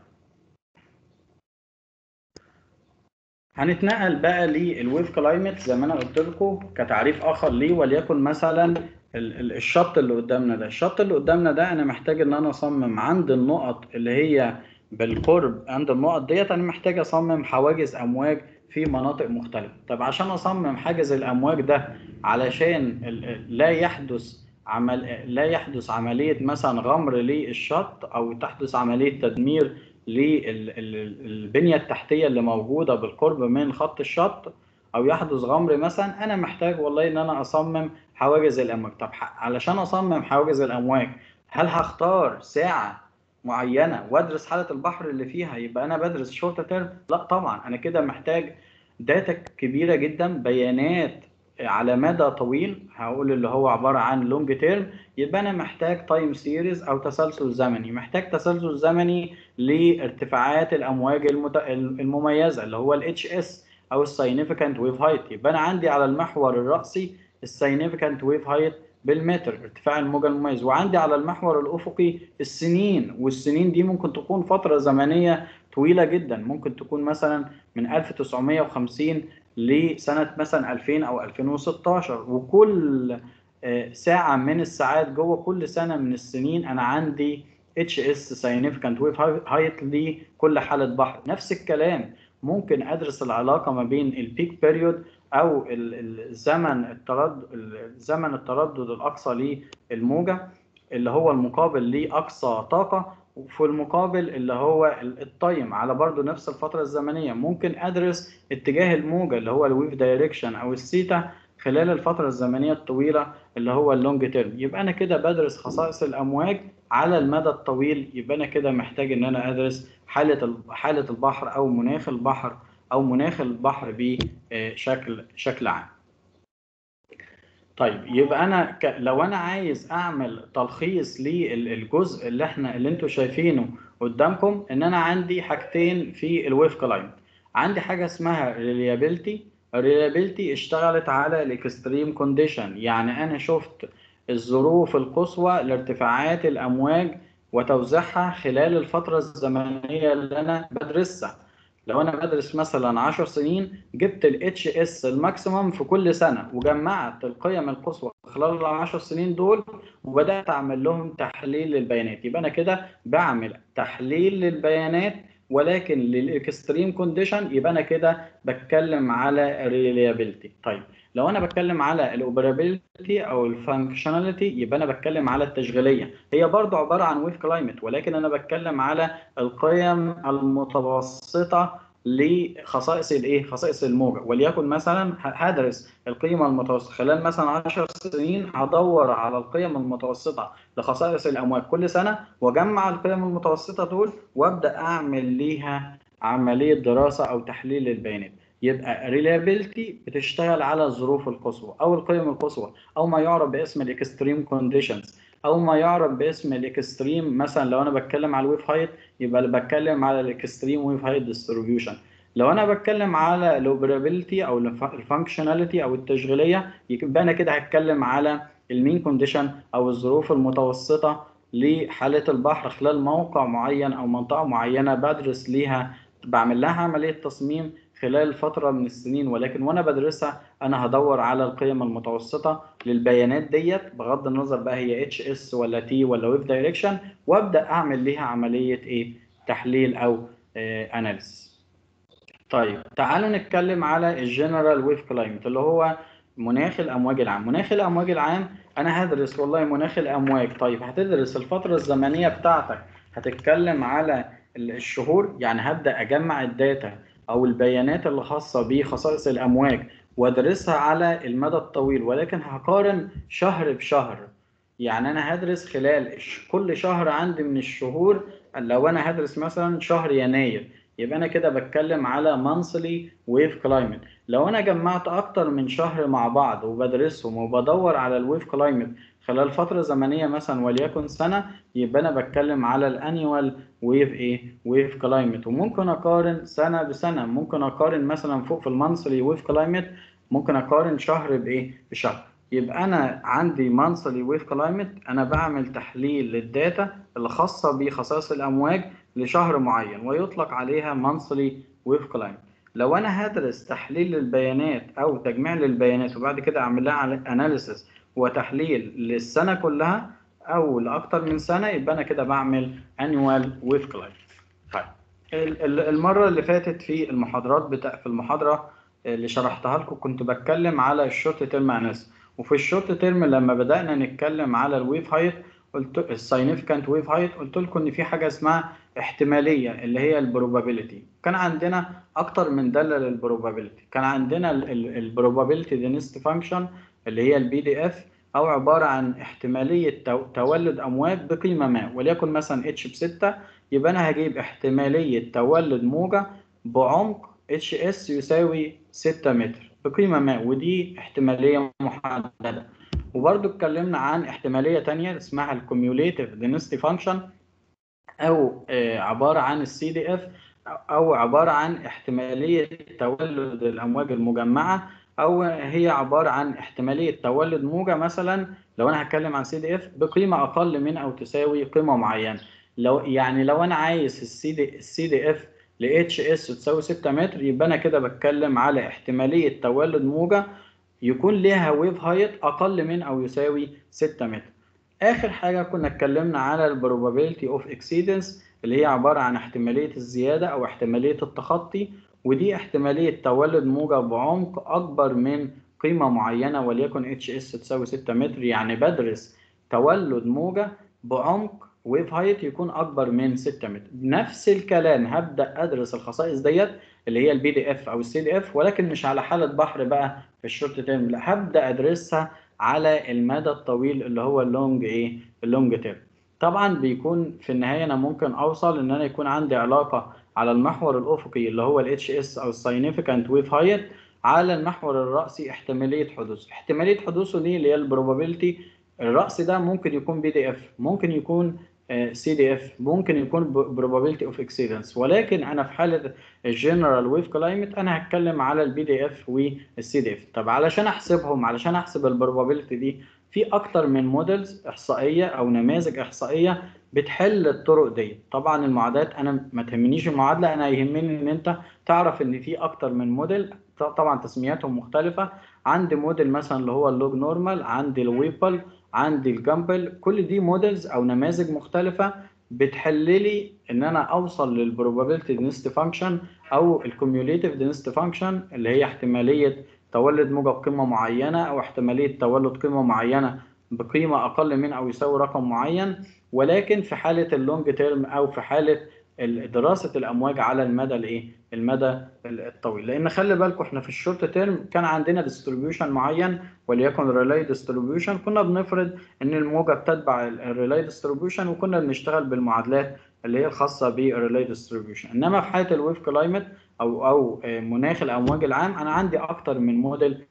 هنتنقل بقى للويف كلايمت زي ما انا قلت لكم كتعريف اخر ليه. وليكن مثلا الشط اللي قدامنا ده الشط اللي قدامنا ده انا محتاج ان انا اصمم عند النقط اللي هي بالقرب عند النقط ديت انا محتاج اصمم حواجز امواج في مناطق مختلفه. طب عشان اصمم حاجز الامواج ده علشان لا يحدث عمل لا يحدث عمليه مثلا غمر للشط او تحدث عمليه تدمير للبنيه التحتيه اللي موجوده بالقرب من خط الشط او يحدث غمر مثلا، انا محتاج والله ان انا اصمم حواجز الامواج. طب علشان اصمم حواجز الامواج هل هختار ساعه معينه وادرس حاله البحر اللي فيها يبقى انا بدرس شورت تيرم؟ لا طبعا، انا كده محتاج داتا كبيره جدا، بيانات على مدى طويل، هقول اللي هو عباره عن لونج تيرم. يبقى انا محتاج تايم سيريز او تسلسل زمني، محتاج تسلسل زمني لارتفاعات الامواج المت... المميزه اللي هو الاتش اس او الساينيفيكانت ويف هايت. يبقى انا عندي على المحور الرأسي الساينيفيكانت ويف هايت بالمتر ارتفاع الموجة المميز، وعندي على المحور الأفقي السنين، والسنين دي ممكن تكون فترة زمنية طويلة جدا، ممكن تكون مثلا من ألف وتسعمائة وخمسين لسنة مثلا ألفين أو ألفين وستاشر. وكل ساعة من الساعات جوه كل سنة من السنين أنا عندي اتش اس ساينيفيكانت ويف هايت لكل حالة بحر. نفس الكلام ممكن ادرس العلاقه ما بين البيك بيريود او الزمن التردد زمن التردد الاقصى للموجه اللي هو المقابل لاقصى طاقه، وفي المقابل اللي هو التايم على برضو نفس الفتره الزمنيه. ممكن ادرس اتجاه الموجه اللي هو الويف دايركشن او الثيتا خلال الفتره الزمنيه الطويله اللي هو اللونج تيرم. يبقى انا كده بدرس خصائص الامواج على المدى الطويل. يبقى انا كده محتاج ان انا ادرس حاله حاله البحر او مناخ البحر او مناخ البحر بشكل شكل عام. طيب يبقى انا ك... لو انا عايز اعمل تلخيص للجزء اللي احنا اللي انتوا شايفينه قدامكم، ان انا عندي حاجتين في الويف كلايمت. عندي حاجه اسمها ريليابيلتي. الريليابيلتي اشتغلت على الاكستريم كونديشن، يعني انا شفت الظروف القصوى لارتفاعات الامواج وتوزيعها خلال الفتره الزمنيه اللي انا بدرسها. لو انا بدرس مثلا عشر سنين، جبت الاتش اس الماكسيمم في كل سنه وجمعت القيم القصوى خلال ال عشر سنين دول وبدات اعمل لهم تحليل للبيانات. يبقى انا كده بعمل تحليل للبيانات ولكن للاكستريم كونديشن. يبقى انا كده بتكلم على ريليابيلتي. طيب لو انا بتكلم على الاوبرابيلتي او الفانكشناليتي، يبقى انا بتكلم على التشغيليه. هي برضو عباره عن ويف كلايمت، ولكن انا بتكلم على القيم المتوسطه لخصائص الايه خصائص الموجه. وليكن مثلا هدرس القيمه المتوسطه خلال مثلا عشر سنين، هدور على القيم المتوسطه لخصائص الامواج كل سنه واجمع القيم المتوسطه دول وابدا اعمل ليها عمليه دراسه او تحليل للبيانات. يبقى ريلابيلتي بتشتغل على الظروف القصوى او القيم القصوى او ما يعرف باسم الاكستريم كونديشنز او ما يعرف باسم الاكستريم. مثلا لو انا بتكلم على الويف هايت يبقى اللي بتكلم على الاكستريم ويف هايت ديستريبيوشن. لو انا بتكلم على الاوبرابيلتي او الفانكشناليتي او التشغيليه، يبقى انا كده هتكلم على المين كونديشن او الظروف المتوسطه لحاله البحر خلال موقع معين او منطقه معينه بدرس ليها، بعمل لها عمليه تصميم خلال فتره من السنين. ولكن وانا بدرسها انا هدور على القيم المتوسطه للبيانات ديت بغض النظر بقى هي اتش اس ولا تي ولا ويف دايركشن، وابدا اعمل ليها عمليه ايه تحليل او اناليسيس. طيب تعالوا نتكلم على الجنرال ويف كلايمت اللي هو مناخ الامواج العام. مناخ الامواج العام انا هدرس والله مناخ الامواج. طيب هتدرس الفتره الزمنيه بتاعتك، هتتكلم على الشهور، يعني هبدا اجمع الداتا او البيانات اللي خاصه بخصائص الامواج وادرسها على المدى الطويل، ولكن هقارن شهر بشهر. يعني انا هدرس خلال كل شهر عندي من الشهور. لو انا هدرس مثلا شهر يناير يبقى انا كده بتكلم على monthly wave climate. لو انا جمعت اكتر من شهر مع بعض وبدرسهم وبدور على الويف كلايمت خلال فتره زمنيه مثلا وليكن سنه، يبقى انا بتكلم على الانيوال ويف ايه ويف كلايمت. وممكن اقارن سنه بسنه، ممكن اقارن مثلا فوق في المانثلي ويف كلايمت ممكن اقارن شهر بايه بشهر. يبقى انا عندي monthly wave climate، انا بعمل تحليل للداتا اللي خاصه بخصائص الامواج لشهر معين ويطلق عليها monthly wave climate. لو انا هدرس تحليل للبيانات او تجميع للبيانات وبعد كده اعمل لها اناليسيس وتحليل للسنه كلها او لاكتر من سنه، يبقى انا كده بعمل annual wave climate. طيب المره اللي فاتت في المحاضرات بتاع في المحاضره اللي شرحتها لكم كنت بتكلم على الشورت تيرم اناليسيس. وفي الشورت تيرم لما بدانا نتكلم على الويف هايت قلت الساينيفيكانت ويف هايت، قلت لكم ان في حاجه اسمها احتماليه اللي هي البروبابيلتي. كان عندنا اكتر من داله للبروبابيلتي. كان عندنا البروبابيلتي دينست فانكشن اللي هي البي دي اف، او عباره عن احتماليه تولد امواج بقيمه ما وليكن مثلا اتش بستة. يبقى انا هجيب احتماليه تولد موجه بعمق اتش اس يساوي ستة متر بقيمه ما، ودي احتماليه محدده. وبرضو اتكلمنا عن احتماليه تانية اسمها الكوميوليتيف دينستي فانكشن، او عباره عن السي دي اف، او عباره عن احتماليه تولد الامواج المجمعه، او هي عباره عن احتماليه تولد موجه مثلا لو انا هتكلم عن سي دي اف بقيمه اقل من او تساوي قيمه معينه. لو يعني لو انا عايز السي دي السي دي اف ل اتش اس تساوي ستة متر، يبقى انا كده بتكلم على احتماليه تولد موجه يكون لها ويف هايت اقل من او يساوي ستة متر. اخر حاجه كنا اتكلمنا على البروبابيلتي اوف اكسيدنس اللي هي عباره عن احتماليه الزياده او احتماليه التخطي، ودي احتمالية تولد موجة بعمق أكبر من قيمة معينة وليكن اتش اس تساوي ستة متر. يعني بدرس تولد موجة بعمق ويف هايت يكون أكبر من ستة متر. نفس الكلام هبدأ أدرس الخصائص ديت اللي هي البي دي اف أو السي دي اف، ولكن مش على حالة بحر بقى في الشورت تيرم، لا، هبدأ أدرسها على المدى الطويل اللي هو اللونج إيه؟ اللونج تيرم. طبعا بيكون في النهاية أنا ممكن أوصل إن أنا يكون عندي علاقة على المحور الأفقي اللي هو ال اتش اس أو Significant Wave Height على المحور الرأسي احتمالية حدوث. احتمالية حدوثه دي اللي هي البروبابيلتي. الرأس ده ممكن يكون بي دي اف، ممكن يكون سي دي اف، ممكن يكون probability of exceedance، ولكن أنا في حالة الجنرال ويف كلايمت أنا هتكلم على البي دي اف والسي دي اف. طب علشان أحسبهم، علشان أحسب البروبابيلتي دي، في أكتر من موديلز إحصائية أو نماذج إحصائية بتحل الطرق دي. طبعا المعادلات انا ما تهمنيش المعادله، انا يهمني ان انت تعرف ان في اكتر من موديل، طبعا تسمياتهم مختلفه. عندي موديل مثلا اللي هو اللوج نورمال، عندي الويبل، عندي الجامبل، كل دي موديلز او نماذج مختلفه بتحل لي ان انا اوصل للبروبابيلتي دينستي فانكشن او الكوميوليتيف دينستي فانكشن اللي هي احتماليه تولد موجة بقيمه معينه او احتماليه تولد قيمه معينه بقيمه اقل من او يساوي رقم معين. ولكن في حالة اللونج تيرم او في حالة دراسة الامواج على المدى الايه؟ المدى الطويل. لان خلي بالكم احنا في الشورت تيرم كان عندنا ديستريبيوشن معين وليكن ريلاي ديستريبيوشن، كنا بنفرض ان الموجة بتتبع الريلاي ديستريبيوشن وكنا بنشتغل بالمعادلات اللي هي الخاصة بالريلاي ديستريبيوشن. انما في حالة الويف كلايمت او او مناخ الامواج العام انا عندي اكتر من موديل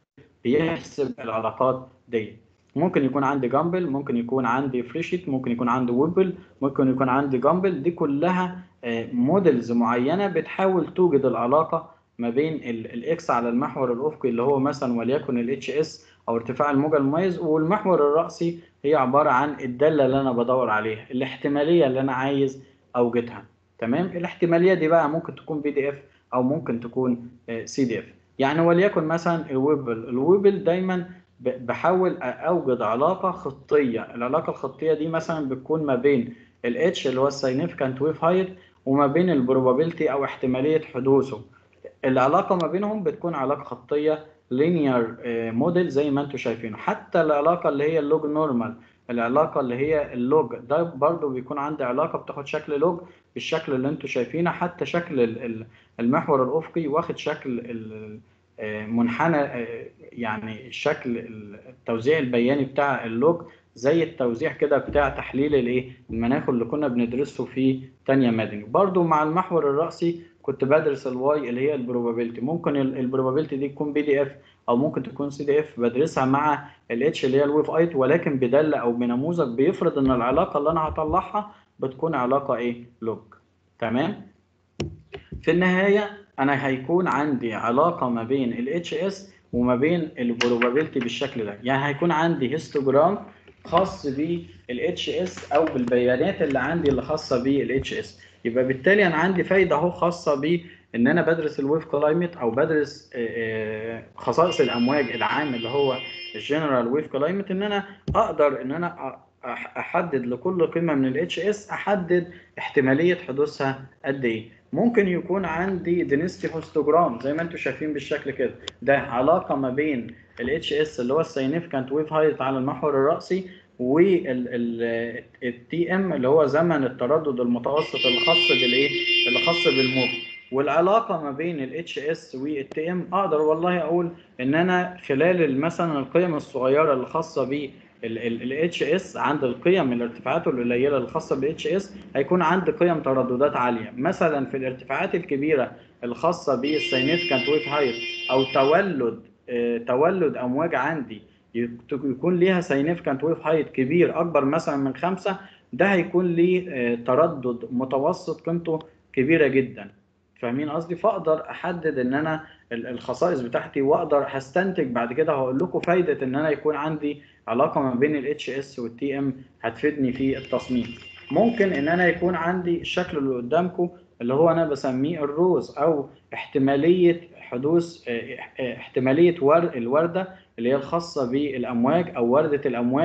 بيحسب العلاقات دي. ممكن يكون عندي جامبل، ممكن يكون عندي فريشيت، ممكن يكون عندي ويبل، ممكن يكون عندي جامبل. دي كلها موديلز معينه بتحاول توجد العلاقه ما بين الاكس على المحور الافقي اللي هو مثلا وليكن الاتش اس او ارتفاع الموجه المميز، والمحور الرأسي هي عباره عن الداله اللي انا بدور عليها، الاحتماليه اللي انا عايز اوجدها. تمام. الاحتماليه دي بقى ممكن تكون بي دي اف او ممكن تكون سي دي اف. يعني وليكن مثلا الويبل، الويبل دايما بحاول اوجد علاقه خطيه. العلاقه الخطيه دي مثلا بتكون ما بين الاتش اللي هو الساينيفيكانت ويف هايت وما بين البروبابيلتي او احتماليه حدوثه. العلاقه ما بينهم بتكون علاقه خطيه لينير موديل زي ما انتم شايفينه. حتى العلاقه اللي هي اللوج نورمال، العلاقه اللي هي اللوج ده برضو بيكون عندي علاقه بتاخد شكل لوج بالشكل اللي انتم شايفينه. حتى شكل المحور الافقي واخد شكل منحنى، يعني الشكل التوزيع البياني بتاع اللوج زي التوزيع كده بتاع تحليل الايه؟ المناخ اللي كنا بندرسه في تانية مدني. برضو مع المحور الرأسي كنت بدرس الواي اللي هي البروبابيلتي. ممكن البروبابيلتي دي تكون بي دي اف او ممكن تكون سي دي اف، بدرسها مع الاتش اللي هي الويف ايت، ولكن بدالة او بنموذج بيفرض ان العلاقة اللي انا هطلعها بتكون علاقة ايه؟ لوج. تمام. في النهاية أنا هيكون عندي علاقة ما بين ال اتش اس وما بين البروبابيلتي بالشكل ده. يعني هيكون عندي هيستوجرام خاص بال اتش اس أو بالبيانات اللي عندي اللي خاصة بال اتش اس. يبقى بالتالي أنا عندي فايدة أهو خاصة ب إن أنا بدرس الويف كلايمت أو بدرس خصائص الأمواج العام اللي هو الجنرال ويف كلايمت، إن أنا أقدر إن أنا أحدد لكل قيمة من ال اتش اس أحدد احتمالية حدوثها قد إيه. ممكن يكون عندي دينستي هيستوجرام زي ما انتم شايفين بالشكل كده، ده علاقه ما بين ال اتش اس اللي هو الساينيفيكانت ويف هايت على المحور الرأسي والتي ام اللي هو زمن التردد المتوسط اللي خاص بالايه؟ اللي خاص بالموج. والعلاقه ما بين ال اتش اس والتي ام اقدر والله اقول ان انا خلال مثلا القيم الصغيره اللي خاصه ب ال اتش اس، عند القيم الارتفاعات القليله الخاصه بال اتش اس هيكون عندي قيم ترددات عاليه. مثلا في الارتفاعات الكبيره الخاصه بالساينيفيكانت ويف هايت او تولد آه تولد امواج عندي يكون ليها ساينيفيكانت ويف هايت كبير اكبر مثلا من خمسة، ده هيكون ليه آه تردد متوسط قيمته كبيره جدا. فاهمين قصدي؟ فاقدر احدد ان انا الخصائص بتاعتي واقدر هستنتج بعد كده. هقول لكم فايده ان انا يكون عندي علاقه ما بين الاتش اس والتي ام هتفيدني في التصميم. ممكن ان انا يكون عندي الشكل اللي قدامكم اللي هو انا بسميه الروز او احتماليه حدوث احتماليه ورد الورده اللي هي الخاصه بالامواج او ورده الامواج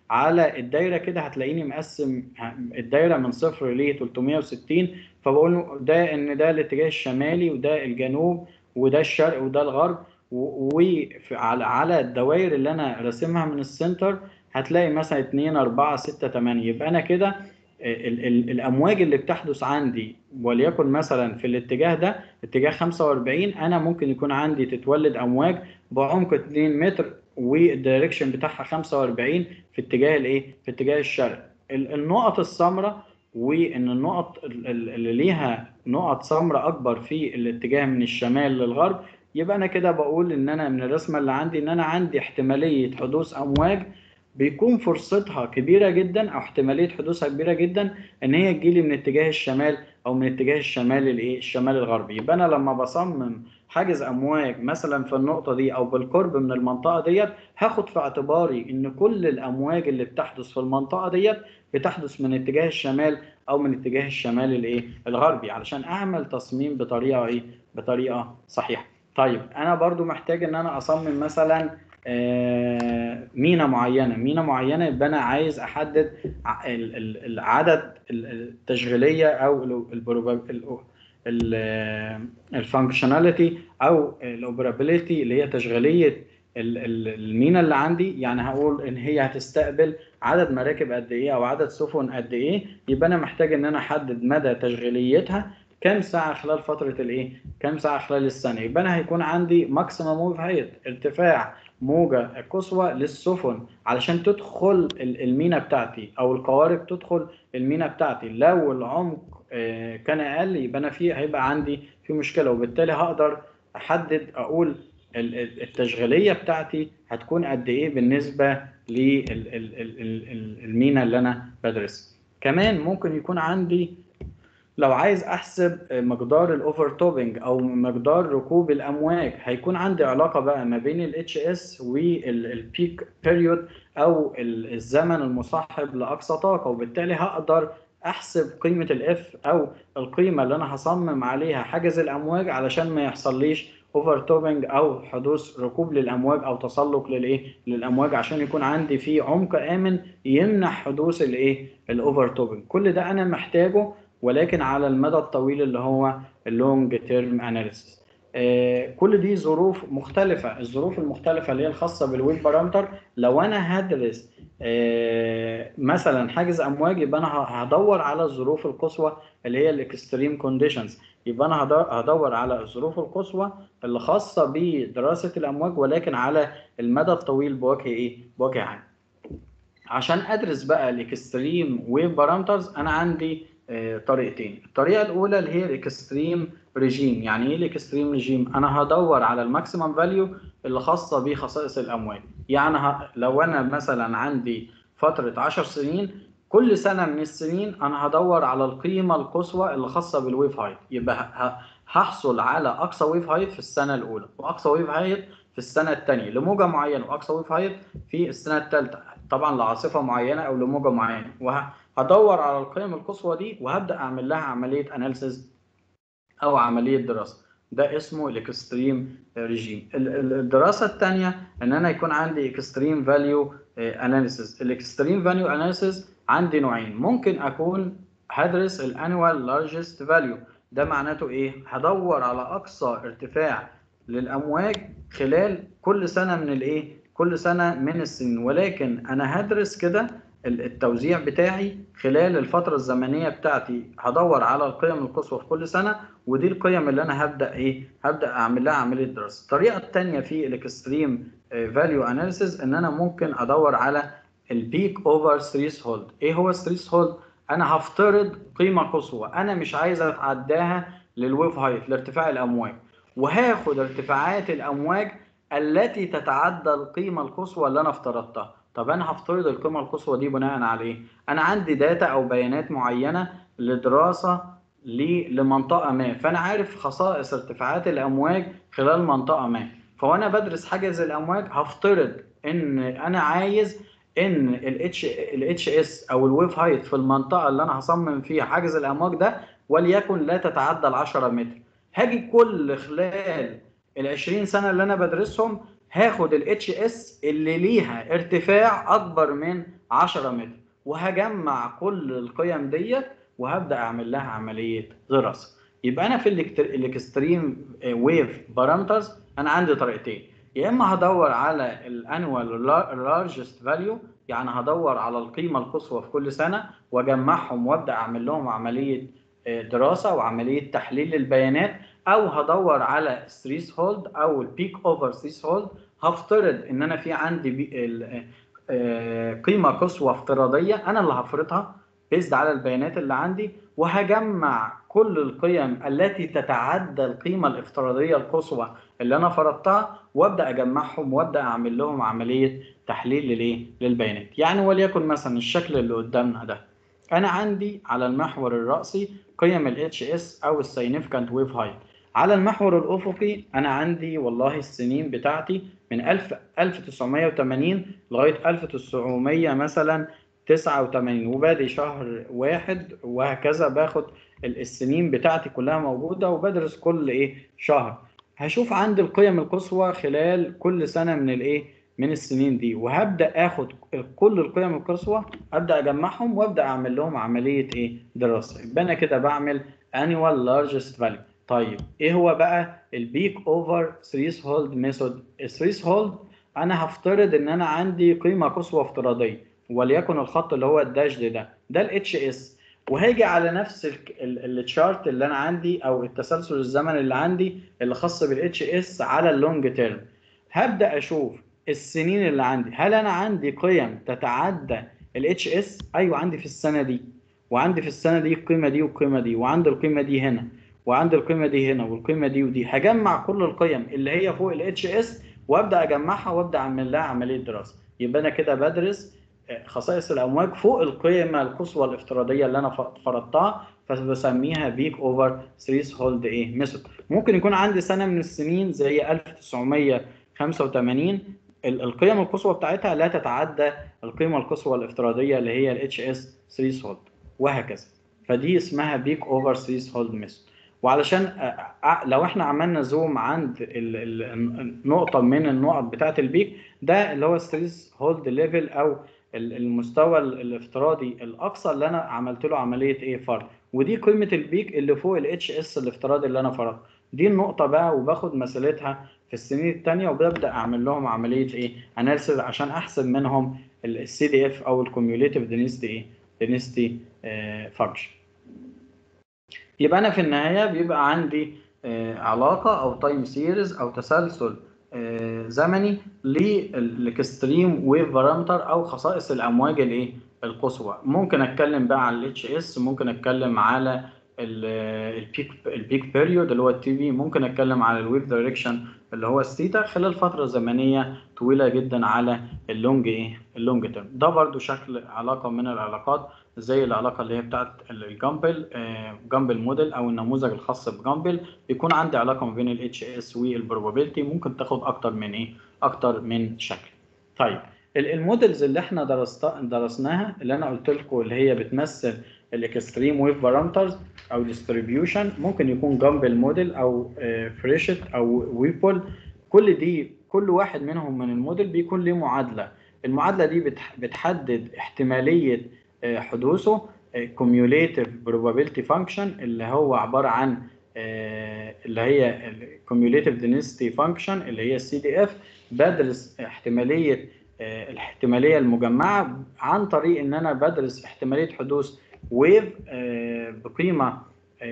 على الدايره كده هتلاقيني مقسم الدايره من صفر ل ثلاثمائة وستين، فبقول له ده ان ده الاتجاه الشمالي وده الجنوب وده الشرق وده الغرب. وعلى على الدوائر اللي انا راسمها من السنتر هتلاقي مثلا اتنين اربعة ستة تمانية. يبقى انا كده ال ال الامواج اللي بتحدث عندي وليكن مثلا في الاتجاه ده اتجاه خمسة واربعين، انا ممكن يكون عندي تتولد امواج بعمق اتنين متر والدايركشن بتاعها خمسة واربعين في اتجاه الايه في اتجاه الشرق. النقط السمراء وان النقط اللي ليها نقط سمراء اكبر في الاتجاه من الشمال للغرب، يبقى انا كده بقول ان انا من الرسمه اللي عندي ان انا عندي احتماليه حدوث امواج بيكون فرصتها كبيره جدا او احتماليه حدوثها كبيره جدا ان هي تجيلي من اتجاه الشمال او من اتجاه الشمال الايه الشمال الغربي. يبقى انا لما بصمم حاجز امواج مثلا في النقطه دي او بالقرب من المنطقه ديت، هاخد في اعتباري ان كل الامواج اللي بتحدث في المنطقه ديت بتحدث من اتجاه الشمال او من اتجاه الشمال الايه الغربي، علشان اعمل تصميم بطريقه ايه بطريقه صحيحه. طيب انا برضو محتاج ان انا اصمم مثلا مينا معينه مينا معينه يبقى انا عايز احدد العدد التشغيليه او الفانكشناليتي او الاوبرابيلتي اللي هي تشغيليه المينا اللي عندي. يعني هقول ان هي هتستقبل عدد مراكب قد ايه او عدد سفن قد ايه. يبقى انا محتاج ان انا احدد مدى تشغيليتها كام ساعه خلال فتره الايه كام ساعه خلال السنه. يبقى انا هيكون عندي ماكسيمم موف هايت، ارتفاع موجه قصوى للسفن علشان تدخل المينا بتاعتي او القوارب تدخل المينا بتاعتي. لو العمق كان اقل يبقى انا فيه هيبقى عندي في مشكله، وبالتالي هقدر احدد اقول التشغيليه بتاعتي هتكون قد ايه بالنسبه للمينا اللي انا بدرسها. كمان ممكن يكون عندي لو عايز احسب مقدار الاوفر توبنج او مقدار ركوب الامواج، هيكون عندي علاقه بقى ما بين الاتش اس والبيك بيريود او الزمن المصاحب لاقصى طاقه، وبالتالي هقدر احسب قيمه الاف او القيمه اللي انا هصمم عليها حاجز الامواج علشان ما يحصليش اوفر توبنج او حدوث ركوب للامواج او تسلق للايه للامواج، عشان يكون عندي في عمق امن يمنع حدوث الايه الاوفر توبنج. كل ده انا محتاجه ولكن على المدى الطويل اللي هو اللونج تيرم اناليسيس. كل دي ظروف مختلفة. الظروف المختلفة اللي هي الخاصة بالويف بارامتر، لو أنا هدرس آه مثلا حاجز أمواج يبقى أنا هدور على الظروف القصوى اللي هي الاكستريم كونديشنز. يبقى أنا هدور على الظروف القصوى اللي خاصة بدراسة الأمواج ولكن على المدى الطويل بوجه إيه؟ بوجه عام. عشان أدرس بقى الاكستريم ويف بارامترز أنا عندي طريقتين. الطريقه الاولى اللي هي الاكستريم ريجيم. يعني ايه الاكستريم ريجيم؟ انا هدور على الماكسيمم فاليو اللي خاصه بخصائص الامواج. يعني ه... لو انا مثلا عندي فتره عشر سنين، كل سنه من السنين انا هدور على القيمه القصوى اللي خاصه بالويف هايت. يبقى ه... هحصل على اقصى ويف هايت في السنه الاولى واقصى ويف هايت في السنه الثانيه لموجه معينه واقصى ويف هايت في السنه الثالثه طبعا لعاصفه معينه او لموجه معينه، وه... هدور على القيم القصوى دي وهبدا اعمل لها عمليه اناليسيز او عمليه دراسه. ده اسمه الاكستريم ريجيم. الدراسه الثانيه ان انا يكون عندي اكستريم فاليو اناليسيز. الاكستريم فاليو اناليسيز عندي نوعين. ممكن اكون هدرس الانوال لارجست فاليو. ده معناته ايه؟ هدور على اقصى ارتفاع للامواج خلال كل سنه من الايه كل سنه من السنين، ولكن انا هدرس كده التوزيع بتاعي خلال الفترة الزمنية بتاعتي. هدور على القيم القصوى في كل سنة ودي القيم اللي انا هبدأ ايه هبدأ اعمل لها عملية دراسة. الطريقة الثانية في الاكستريم فاليو اناليسيز ان انا ممكن ادور على البيك اوفر ثريشولد. ايه هو الثريشولد؟ انا هفترض قيمة قصوى انا مش عايز اتعداها للويف هايت لارتفاع الامواج، وهاخد ارتفاعات الامواج التي تتعدى القيمة القصوى اللي انا افترضتها. طب انا هفترض القيمه القصوى دي بناء على ايه؟ انا عندي داتا او بيانات معينه لدراسه لمنطقه ما، فانا عارف خصائص ارتفاعات الامواج خلال منطقه ما. فوانا بدرس حاجز الامواج هفترض ان انا عايز ان الاتش الاتش اس او الويف هايت في المنطقه اللي انا هصمم فيها حاجز الامواج ده وليكن لا تتعدى ال عشرة متر. هاجي كل خلال ال عشرين سنه اللي انا بدرسهم هاخد ال اتش اس اللي ليها ارتفاع اكبر من عشرة متر، وهجمع كل القيم ديت وهبدا اعمل لها عمليه دراسه. يبقى انا في الاكستريم ويف بارامترز انا عندي طريقتين، يا اما هدور على الانوال لارجست فاليو، يعني هدور على القيمه القصوى في كل سنه واجمعهم وابدا اعمل لهم عمليه دراسه وعمليه تحليل للبيانات، او هدور على ثريس هولد او البيك اوفر ثريس هولد. هفترض ان انا في عندي قيمه قصوى افتراضيه انا اللي هفرضها بيزد على البيانات اللي عندي، وهجمع كل القيم التي تتعدى القيمه الافتراضيه القصوى اللي انا فرضتها وابدا اجمعهم وابدا اعمل لهم عمليه تحليل للايه للبيانات. يعني وليكن مثلا الشكل اللي قدامنا ده، انا عندي على المحور الرأسي قيم ال اتش اس او السيجنيفيكانت ويف هايت. على المحور الافقي انا عندي والله السنين بتاعتي من ألف وتسعمية وتمانين لغايه ألف وتسعمية مثلا تسعة وتمانين، وبادئ شهر واحد وهكذا، باخد السنين بتاعتي كلها موجوده وبدرس كل ايه شهر. هشوف عندي القيم القصوى خلال كل سنه من الايه من السنين دي، وهبدا اخد كل القيم القصوى ابدا اجمعهم وابدا اعمل لهم عمليه ايه دراسه. يبقى انا كده بعمل annual largest value. طيب ايه هو بقى البيك اوفر ثريس هولد ميثود؟ الثريس هولد انا هفترض ان انا عندي قيمه قصوى افتراضيه، وليكن الخط اللي هو الداش ده ده الاتش اس، وهاجي على نفس التشارت اللي انا عندي او التسلسل الزمني اللي عندي اللي خاص بالاتش اس على اللونج تيرم. هبدا اشوف السنين اللي عندي، هل انا عندي قيم تتعدى الاتش اس؟ ايوه عندي في السنه دي، وعندي في السنه دي القيمه دي والقيمه دي، وعندي القيمه دي هنا، وعندي القيمه دي هنا، والقيمه دي ودي. هجمع كل القيم اللي هي فوق الاتش اس وابدا اجمعها وابدا اعمل لها عمليه دراسه. يبقى انا كده بدرس خصائص الامواج فوق القيمه القصوى الافتراضيه اللي انا فرضتها، فبسميها بيك اوفر ثريس هولد ايه ميثود. ممكن يكون عندي سنه من السنين زي ألف وتسعمية خمسة وتمانين القيم القصوى بتاعتها لا تتعدى القيمه القصوى الافتراضيه اللي هي الاتش اس ثريس هولد، وهكذا. فدي اسمها بيك اوفر ثريس هولد ميثود. وعلشان لو احنا عملنا زوم عند النقطه من النقط بتاعه البيك ده اللي هو ثريس هولد ليفل او المستوى الافتراضي الاقصى اللي انا عملت له عمليه ايه فرض، ودي قيمه البيك اللي فوق الاتش اس الافتراضي اللي انا فرضته. دي النقطه بقى، وباخد مثالتها في السنين الثانيه وببدا اعمل لهم عمليه ايه اناليسيس عشان احسب منهم السي دي اف او الكوميوليتيف دينستي ايه دينستي فانكشن. يبقى انا في النهايه بيبقى عندي علاقه او تايم سيريز او تسلسل زمني للاكستريم ويف بارامتر او خصائص الامواج الايه القصوى. ممكن اتكلم بقى على الاتش اس، ممكن اتكلم على البيك البيك بيريود اللي هو التي في، ممكن اتكلم على الويف دايركشن اللي هو الثيتا خلال فتره زمنيه طويله جدا على اللونج ايه اللونج تيرم. ده برضو شكل علاقه من العلاقات زي العلاقه اللي هي بتاعت الجامبل جامبل موديل او النموذج الخاص بجامبل. بيكون عندي علاقه ما بين الاتش اس والبروبابيلتي، ممكن تاخد اكتر من ايه اكتر من شكل. طيب الموديلز اللي احنا درستا درسناها اللي انا قلت لكم اللي هي بتمثل الاكستريم ويف بارامترز او ديستريبيوشن، ممكن يكون جامبل موديل او فريشت او ويبول. كل دي كل واحد منهم من الموديل بيكون له معادله. المعادله دي بتحدد احتماليه حدوثه cumulative probability function اللي هو عباره عن اللي هي cumulative density function اللي هي السي دي اف. بدرس احتماليه الاحتماليه المجمعه عن طريق ان انا بدرس احتماليه حدوث ويف بقيمه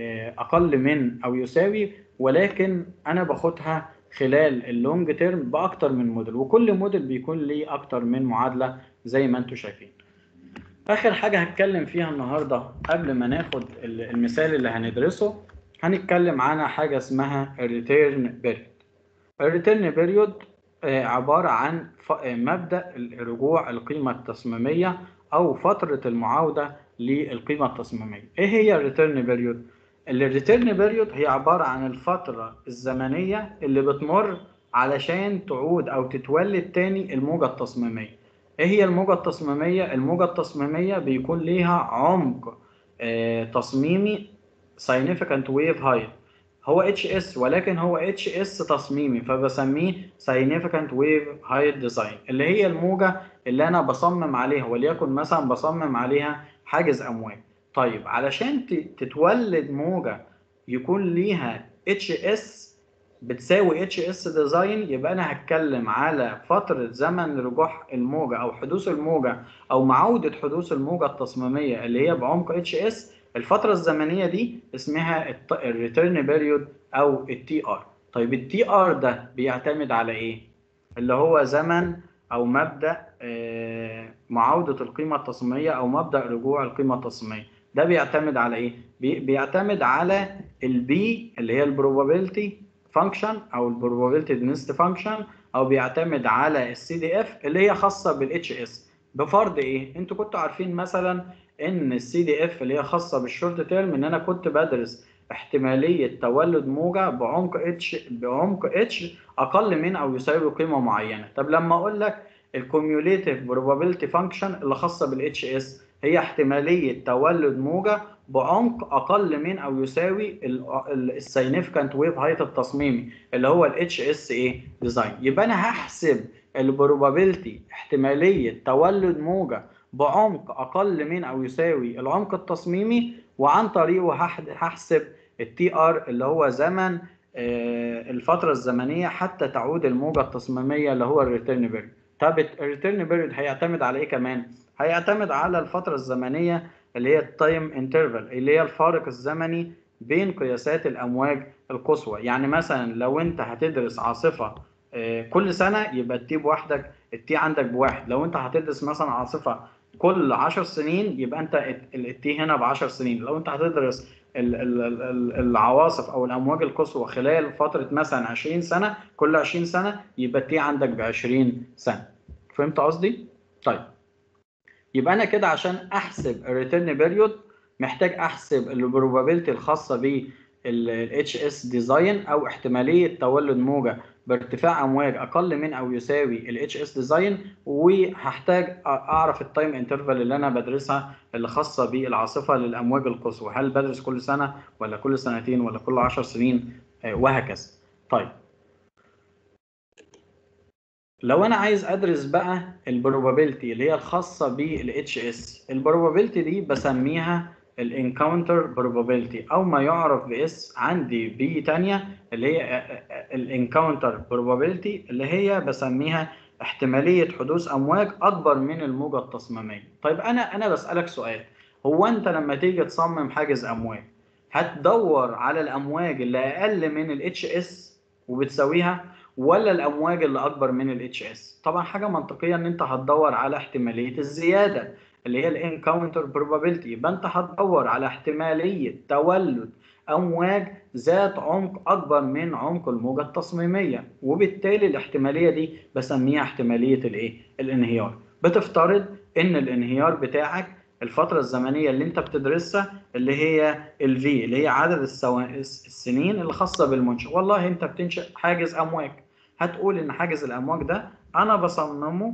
اقل من او يساوي، ولكن انا باخدها خلال اللونج تيرم باكتر من موديل، وكل موديل بيكون ليه اكتر من معادله زي ما انتم شايفين. اخر حاجه هتكلم فيها النهارده قبل ما ناخد المثال اللي هندرسه، هنتكلم عن حاجه اسمها الريتيرن بيريود. الريتيرن بيريود عباره عن مبدا رجوع القيمه التصميميه او فتره المعاوده للقيمه التصميميه. ايه هي الريتيرن بيريود؟ الريتيرن بيريود هي عباره عن الفتره الزمنيه اللي بتمر علشان تعود او تتولد تاني الموجه التصميميه. ايه هي الموجه التصميميه؟ الموجه التصميميه بيكون ليها عمق آه تصميمي significant wave height، هو اتش اس ولكن هو اتش اس تصميمي، فبسميه significant wave height design اللي هي الموجه اللي انا بصمم عليها، وليكن مثلا بصمم عليها حاجز امواج. طيب علشان تتولد موجة يكون ليها اتش اس بتساوي اتش اس ديزاين، يبقى انا هتكلم على فترة زمن رجوع الموجة او حدوث الموجة او معاودة حدوث الموجة التصميمية اللي هي بعمق اتش اس. الفترة الزمنية دي اسمها الريتيرن بيريود او التي ار. طيب التي ار ده بيعتمد على ايه؟ اللي هو زمن او مبدأ معاودة القيمة التصميمية او مبدأ رجوع القيمة التصميمية. ده بيعتمد على ايه؟ بيعتمد على البي اللي هي البروبابيلتي فانكشن او البروبابيلتي دينستي فانكشن، او بيعتمد على السي دي اف اللي هي خاصه بالاتش اس. بفرض ايه؟ انتوا كنتوا عارفين مثلا ان السي دي اف اللي هي خاصه بالشورت تيرم ان انا كنت بدرس احتماليه تولد موجه بعمق اتش بعمق اتش اقل من او يساوي قيمه معينه. طب لما اقول لك الكوميوليتيف بروبابيلتي فانكشن اللي خاصه بالاتش اس هي احتماليه تولد موجه بعمق اقل من او يساوي السيجنيفيكانت ويف هايت التصميمي اللي هو الاتش اس ايه ديزاين. يبقى انا هحسب البروبابيلتي احتماليه تولد موجه بعمق اقل من او يساوي العمق التصميمي، وعن طريقه هحسب التي ار اللي هو زمن الفتره الزمنيه حتى تعود الموجه التصميميه اللي هو الريتيرن بيريود. طب الريتيرن بيريود هيعتمد على ايه كمان؟ هيعتمد على الفتره الزمنيه اللي هي التايم انترفال اللي هي الفارق الزمني بين قياسات الامواج القصوى. يعني مثلا لو انت هتدرس عاصفه كل سنه يبقى التي بوحدك، التي عندك بواحد. لو انت هتدرس مثلا عاصفه كل عشر سنين يبقى انت التي هنا ب عشر سنين. لو انت هتدرس العواصف او الامواج القصوى خلال فتره مثلا عشرين سنه، كل عشرين سنه يبقى التي عندك ب عشرين سنه. فهمت قصدي؟ طيب يبقى انا كده عشان احسب الريتيرن بيريود محتاج احسب البروبابيلتي الخاصه بالاتش اس ديزاين او احتماليه تولد موجه بارتفاع امواج اقل من او يساوي الاتش اس ديزاين، وهحتاج اعرف التايم انترفال اللي انا بدرسها اللي خاصه بالعاصفه للامواج القصوى، هل بدرس كل سنه ولا كل سنتين ولا كل عشر سنين وهكذا. طيب لو انا عايز ادرس بقى البروبابيلتي اللي هي الخاصه بالاتش اس، البروبابيلتي دي بسميها الانكاونتر بروبابيلتي او ما يعرف باس عندي بي تانية اللي هي الانكاونتر بروبابيلتي اللي هي بسميها احتماليه حدوث امواج اكبر من الموجه التصميميه. طيب انا انا بسالك سؤال، هو انت لما تيجي تصمم حاجز امواج هتدور على الامواج اللي اقل من الاتش اس وبتساويها، ولا الامواج اللي اكبر من الاتش اس؟ طبعا حاجه منطقيه ان انت هتدور على احتماليه الزياده اللي هي الانكاونتر بروبابيلتي. يبقى انت هتدور على احتماليه تولد امواج ذات عمق اكبر من عمق الموجه التصميميه، وبالتالي الاحتماليه دي بسميها احتماليه الايه؟ الانهيار. بتفترض ان الانهيار بتاعك الفتره الزمنيه اللي انت بتدرسها اللي هي الفي اللي هي عدد السو... السنين اللي خاصه بالمنشأ. والله انت بتنشئ حاجز امواج، هتقول ان حاجز الامواج ده انا بصممه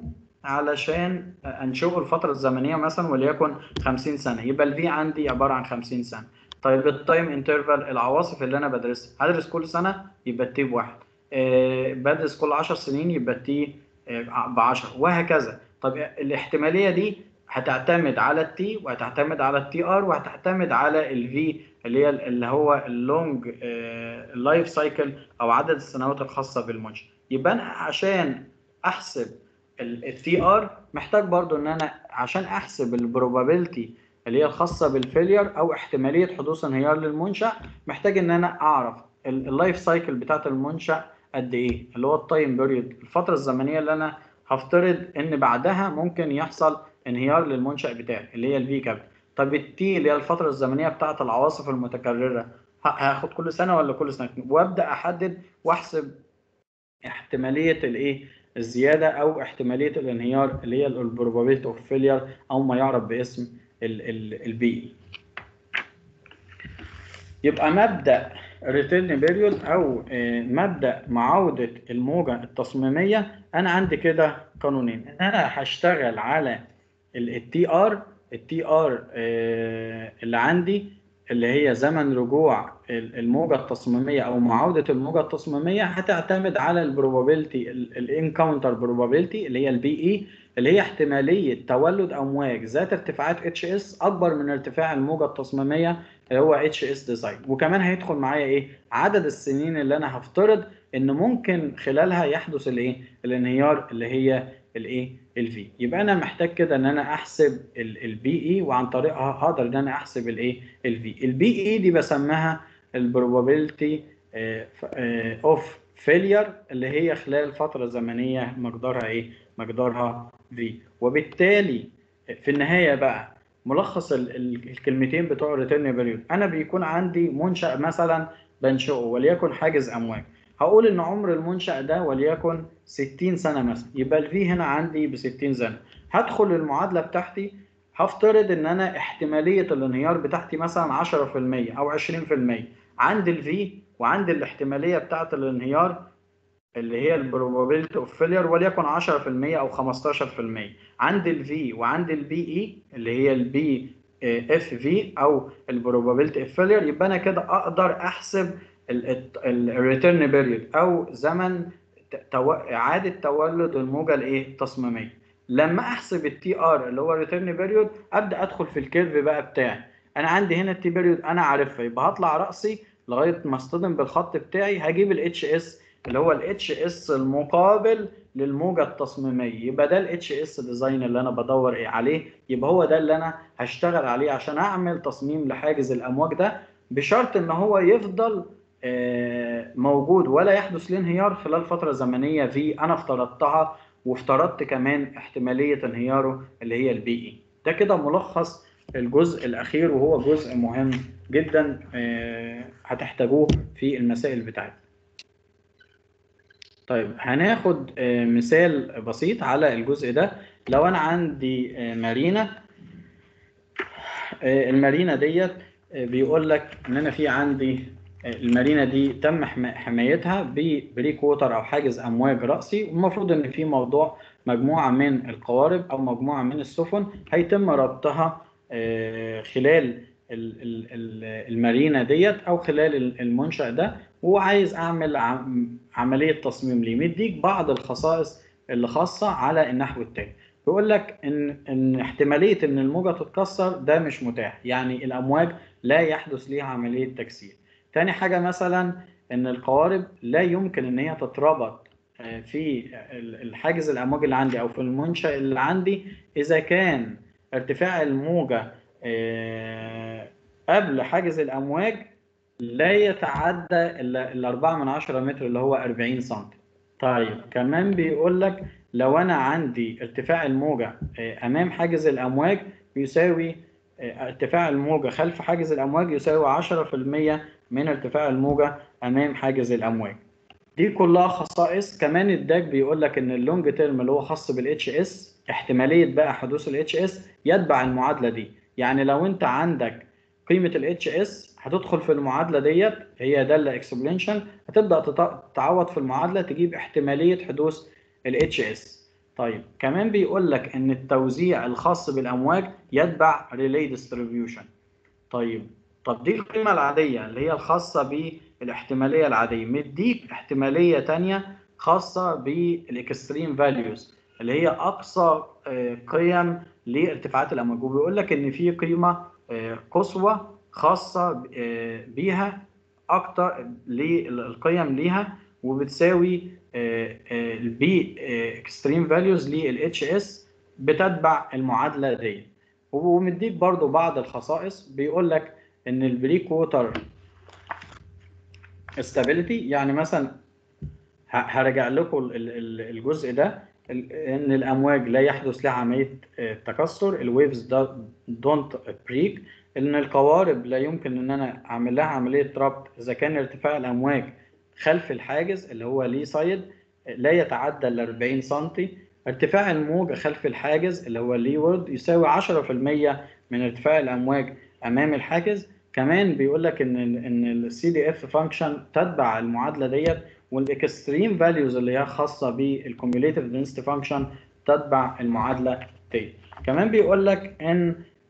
علشان انشئه الفتره الزمنيه مثلا وليكن خمسين سنه، يبقى الفي عندي عباره عن خمسين سنه. طيب التايم انترفال العواصف اللي انا بدرسها هدرس كل سنه يبقى التي بواحد، أه بدرس كل عشر سنين يبقى التي ب عشرة وهكذا. طب الاحتماليه دي هتعتمد على التي وهتعتمد على التي ار وهتعتمد على الفي اللي هي اللي هو اللونج لايف سايكل او عدد السنوات الخاصه بالمنشأ. يبقى انا عشان احسب التي ار محتاج برضو ان انا عشان احسب البروبابيلتي اللي هي الخاصه بالفيلير او احتماليه حدوث انهيار للمنشأ، محتاج ان انا اعرف اللايف سايكل بتاعت المنشأ قد ايه، اللي هو التايم بيريود الفتره الزمنيه اللي انا هفترض ان بعدها ممكن يحصل انهيار للمنشأ بتاعي اللي هي الفي كابيتال. طب التي اللي هي الفتره الزمنيه بتاعت العواصف المتكرره هاخد كل سنه ولا كل سنتين، وابدا احدد واحسب احتماليه الايه؟ الزياده او احتماليه الانهيار اللي هي البروبابيلتي اوف فيلير او ما يعرف باسم البي. يبقى مبدا ريتيرن بيريود او مبدا معاوده الموجه التصميميه، انا عندي كده قانونين ان انا هشتغل على التي ار التي ار اللي عندي اللي هي زمن رجوع الموجة التصميمية أو معاودة الموجة التصميمية هتعتمد على البروبابيلتي الانكاونتر بروبابيلتي اللي هي البي اي، اللي هي احتمالية تولد أمواج ذات ارتفاعات اتش اس أكبر من ارتفاع الموجة التصميمية اللي هو اتش اس ديزاين. وكمان هيدخل معايا إيه؟ عدد السنين اللي أنا هفترض إن ممكن خلالها يحدث الإيه؟ الانهيار اللي هي الإيه؟ الفي. يبقى أنا محتاج كده إن أنا أحسب البي اي، وعن طريقها هقدر إن أنا أحسب الإيه؟ الفي. البي اي دي بسميها البروبابيلتي اوف فيلير، اللي هي خلال فتره زمنيه مقدارها ايه؟ مقدارها في. وبالتالي في النهايه بقى ملخص ال ال الكلمتين بتوع ريتيرن بيريود، انا بيكون عندي منشأ مثلا بنشئه وليكن حاجز امواج، هقول ان عمر المنشأ ده وليكن ستين سنه مثلا، يبقى الفي هنا عندي ب ستين سنه. هدخل المعادله بتاعتي هفترض ان انا احتماليه الانهيار بتاعتي مثلا عشرة في المية او عشرين في المية عند الفي، وعند الاحتماليه بتاعه الانهيار اللي هي البروبابيلتي اوف فيلير وليكن عشرة في المية او خمستاشر في المية عند الفي وعند البي اي اللي هي البي اف في او البروبابيلتي اوف فيلير. يبقى انا كده اقدر احسب الريتيرن بيريود او زمن اعاده تولد الموجه الايه؟ التصميميه. لما احسب التي ار اللي هو ريتيرن بيريود ابدا ادخل في الكيرف بقى بتاعي. انا عندي هنا التي بيريود انا عارفها، يبقى هطلع راسي لغايه ما اصطدم بالخط بتاعي، هجيب الاتش اس اللي هو الاتش اس المقابل للموجه التصميميه، يبقى ده الاتش اس ديزاين اللي انا بدور ايه عليه. يبقى هو ده اللي انا هشتغل عليه عشان اعمل تصميم لحاجز الامواج ده، بشرط ان هو يفضل موجود ولا يحدث له انهيار خلال فتره زمنيه في انا افترضتها، وافترضت كمان احتماليه انهياره اللي هي البي اي. ده كده ملخص الجزء الاخير، وهو جزء مهم جدا هتحتاجوه في المسائل بتاعتنا. طيب هناخد مثال بسيط على الجزء ده. لو انا عندي مارينا، المارينا ديت بيقول لك ان انا في عندي المارينا دي تم حمايتها ببريك ووتر او حاجز امواج راسي، والمفروض ان في موضوع مجموعه من القوارب او مجموعه من السفن هيتم ربطها خلال المارينا ديت او خلال المنشأ ده، وعايز اعمل عمليه تصميم ليه، مديك بعض الخصائص اللي خاصه على النحو التالي. بيقول لك ان ان احتماليه ان الموجه تتكسر ده مش متاح، يعني الامواج لا يحدث ليها عمليه تكسير. تاني حاجه مثلا ان القوارب لا يمكن ان هي تتربط في الحاجز الامواج اللي عندي او في المنشأ اللي عندي اذا كان ارتفاع الموجه قبل حاجز الامواج لا يتعدى ال أربعة من عشرة متر اللي هو أربعين سم. طيب كمان بيقول لك لو انا عندي ارتفاع الموجه امام حاجز الامواج بيساوي ارتفاع الموجه خلف حاجز الامواج يساوي عشرة في المية من ارتفاع الموجه امام حاجز الامواج. دي كلها خصائص. كمان اداك بيقول لك ان اللونج تيرم اللي هو خاص بالاتش اس احتماليه بقى حدوث الاتش اس يتبع المعادله دي. يعني لو انت عندك قيمه الاتش اس هتدخل في المعادله ديت هي داله اكسبوننشال، هتبدا تعوض في المعادله تجيب احتماليه حدوث الاتش اس. طيب كمان بيقول لك ان التوزيع الخاص بالامواج يتبع ريلي ديستريبيوشن. طيب طب دي القيمه العاديه اللي هي الخاصه بالاحتماليه العاديه، مديك احتماليه ثانيه خاصه بالاكستريم فاليوز اللي هي اقصى قيم لارتفاعات الامواج، وبيقول لك ان في قيمه قصوى خاصه بيها اكتر للقيم ليها وبتساوي البي اكستريم فاليوز للاتش اس بتتبع المعادله دي. ومديك برضو بعض الخصائص، بيقول لك ان البريك ووتر استابيليتي، يعني مثلا هرجع لكم الجزء ده ان الامواج لا يحدث لها عمليه تكسر، الويفز دونت بريك، ان القوارب لا يمكن ان انا اعمل لها عمليه ربط اذا كان ارتفاع الامواج خلف الحاجز اللي هو لي سايد لا يتعدى ال أربعين سم، ارتفاع الموجة خلف الحاجز اللي هو الليورد يساوي عشرة في المية من ارتفاع الامواج امام الحاجز. كمان بيقول لك ان ال ان السي دي اف فانكشن تتبع المعادله ديت، والاكستريم فاليوز اللي هي خاصه بالكوميوليتيف دنسيتي فانكشن تتبع المعادله دي. كمان بيقول لك ان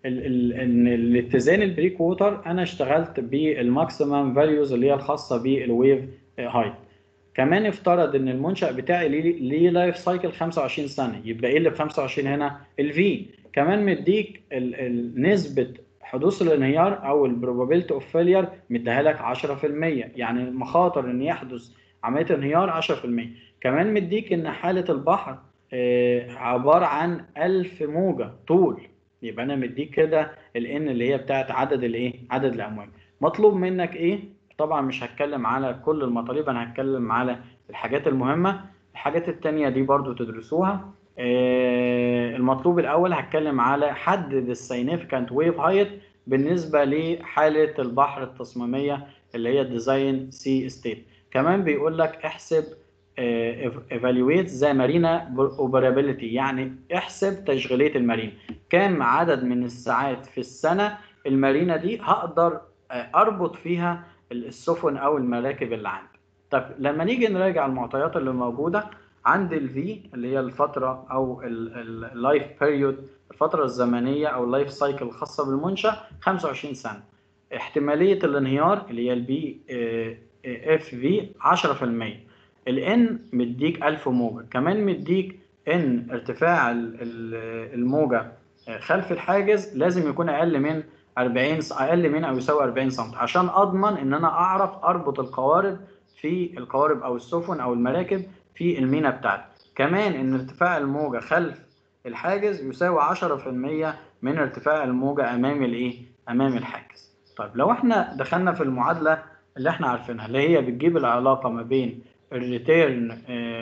ال ال ان الاتزان البريك ووتر انا اشتغلت بالماكسيمم فاليوز اللي هي الخاصه بالويف هايت. كمان افترض ان المنشأ بتاعي ليه ليه لايف سايكل خمسة وعشرين سنه، يبقى ايه اللي ب خمسة وعشرين هنا؟ الفي. كمان مديك ال ال نسبه حدوث الانهيار او البروبابيلتي اوف فيلير مديها لك عشرة في المية، يعني مخاطر ان يحدث عمليه انهيار عشرة في المية. كمان مديك ان حاله البحر آه، عباره عن ألف موجه طول، يبقى انا مديك كده الان اللي هي بتاعت عدد الايه؟ عدد الامواج. مطلوب منك ايه؟ طبعا مش هتكلم على كل المطالب، انا هتكلم على الحاجات المهمه. الحاجات التانية دي برضو تدرسوها. آه، المطلوب الاول هتكلم على حدد السيجنيفيكانت ويف هايت بالنسبه لحاله البحر التصميميه اللي هي الديزاين سي ستيت. كمان بيقول لك احسب evaluate the marina operability، يعني احسب تشغيليه المارينا، كام عدد من الساعات في السنه المارينا دي هقدر آه، اربط فيها السفن او المراكب اللي عندي. طب لما نيجي نراجع المعطيات اللي موجوده عند الفي اللي هي الفتره او اللايف بيريود، الفتره الزمنيه او اللايف سايكل الخاصه بالمنشا خمسة وعشرين سنه. احتماليه الانهيار اللي هي البي اف في عشرة في المية. الان مديك ألف موجه. كمان مديك ان ارتفاع الموجه خلف الحاجز لازم يكون اقل من أربعين، اقل من او يساوي أربعين سم، عشان اضمن ان انا اعرف اربط القوارب في القوارب او السفن او المراكب في المينا بتاعتي. كمان ان ارتفاع الموجه خلف الحاجز يساوي عشرة في المية من ارتفاع الموجه امام الايه؟ امام الحاجز. طيب لو احنا دخلنا في المعادله اللي احنا عارفينها اللي هي بتجيب العلاقه ما بين الريتيرن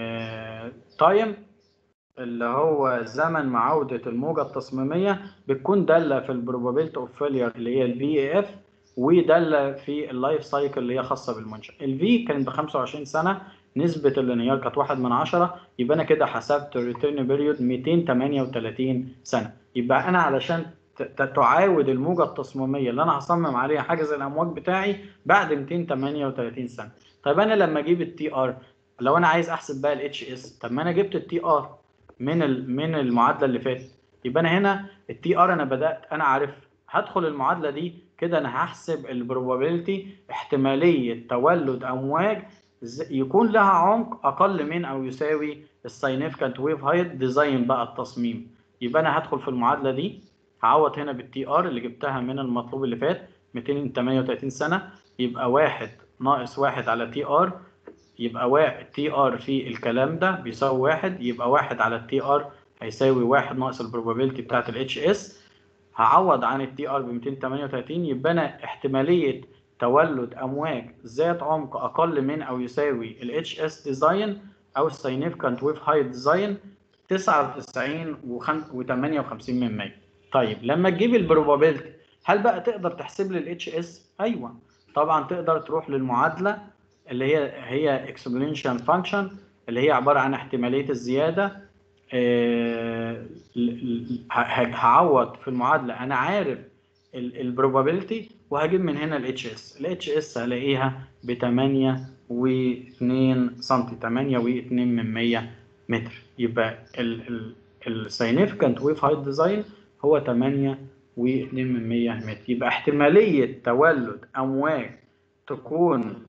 تايم اللي هو زمن معاودة الموجة التصميمية، بتكون دالة في البروبابيلتي اوف فيلير اللي هي البي اي اف، ودالة في اللايف سايكل اللي هي خاصة بالمنشأ. الفي كانت ب خمسة وعشرين سنة، نسبة الانهيار كانت واحد من عشرة، يبقى انا كده حسبت الريتيرن بيريود مئتين وثمانية وثلاثين سنة. يبقى انا علشان تعاود الموجة التصميمية اللي انا هصمم عليها حاجز الامواج بتاعي بعد مئتين وثمانية وثلاثين سنة. طيب انا لما اجيب التي ار، لو انا عايز احسب بقى الاتش اس، طب ما انا جبت التي ار من من المعادله اللي فاتت، يبقى انا هنا التي ار انا بدات انا عارف، هدخل المعادله دي كده انا هحسب البروبابيلتي احتماليه تولد امواج يكون لها عمق اقل من او يساوي الساينيفيكانت ويف هايت ديزاين بقى التصميم. يبقى انا هدخل في المعادله دي هعوض هنا بالتي ار اللي جبتها من المطلوب اللي فات مئتين وثمانية وثلاثين سنه، يبقى واحد ناقص واحد على تي ار، يبقى واحد تي ار في الكلام ده بيساوي واحد، يبقى واحد على التي ار هيساوي واحد ناقص البروبابيلتي بتاعت الاتش اس. هعوض عن التي ار ب مئتين وثمانية وثلاثين، يبقى انا احتماليه تولد امواج ذات عمق اقل من او يساوي الاتش اس ديزاين او الساينيفيكانت ويف هايت ديزاين تسعة وتسعين وثمانية وخمسين من مية. طيب لما تجيب البروبابيلتي هل بقى تقدر تحسب لي الاتش اس؟ ايوه طبعا تقدر، تروح للمعادله اللي هي هي exponential function اللي هي عباره عن احتماليه الزياده. أه هعوض في المعادله انا عارف البروبابيلتي وهجيب من هنا الاتش اس. الاتش اس هلاقيها ب ثمانية واتنين سم، ثمانية واتنين من مية متر. يبقى الساينيفيكانت ويف هايت ديزاين هو ثمانية واتنين من مية متر. يبقى احتماليه تولد امواج تكون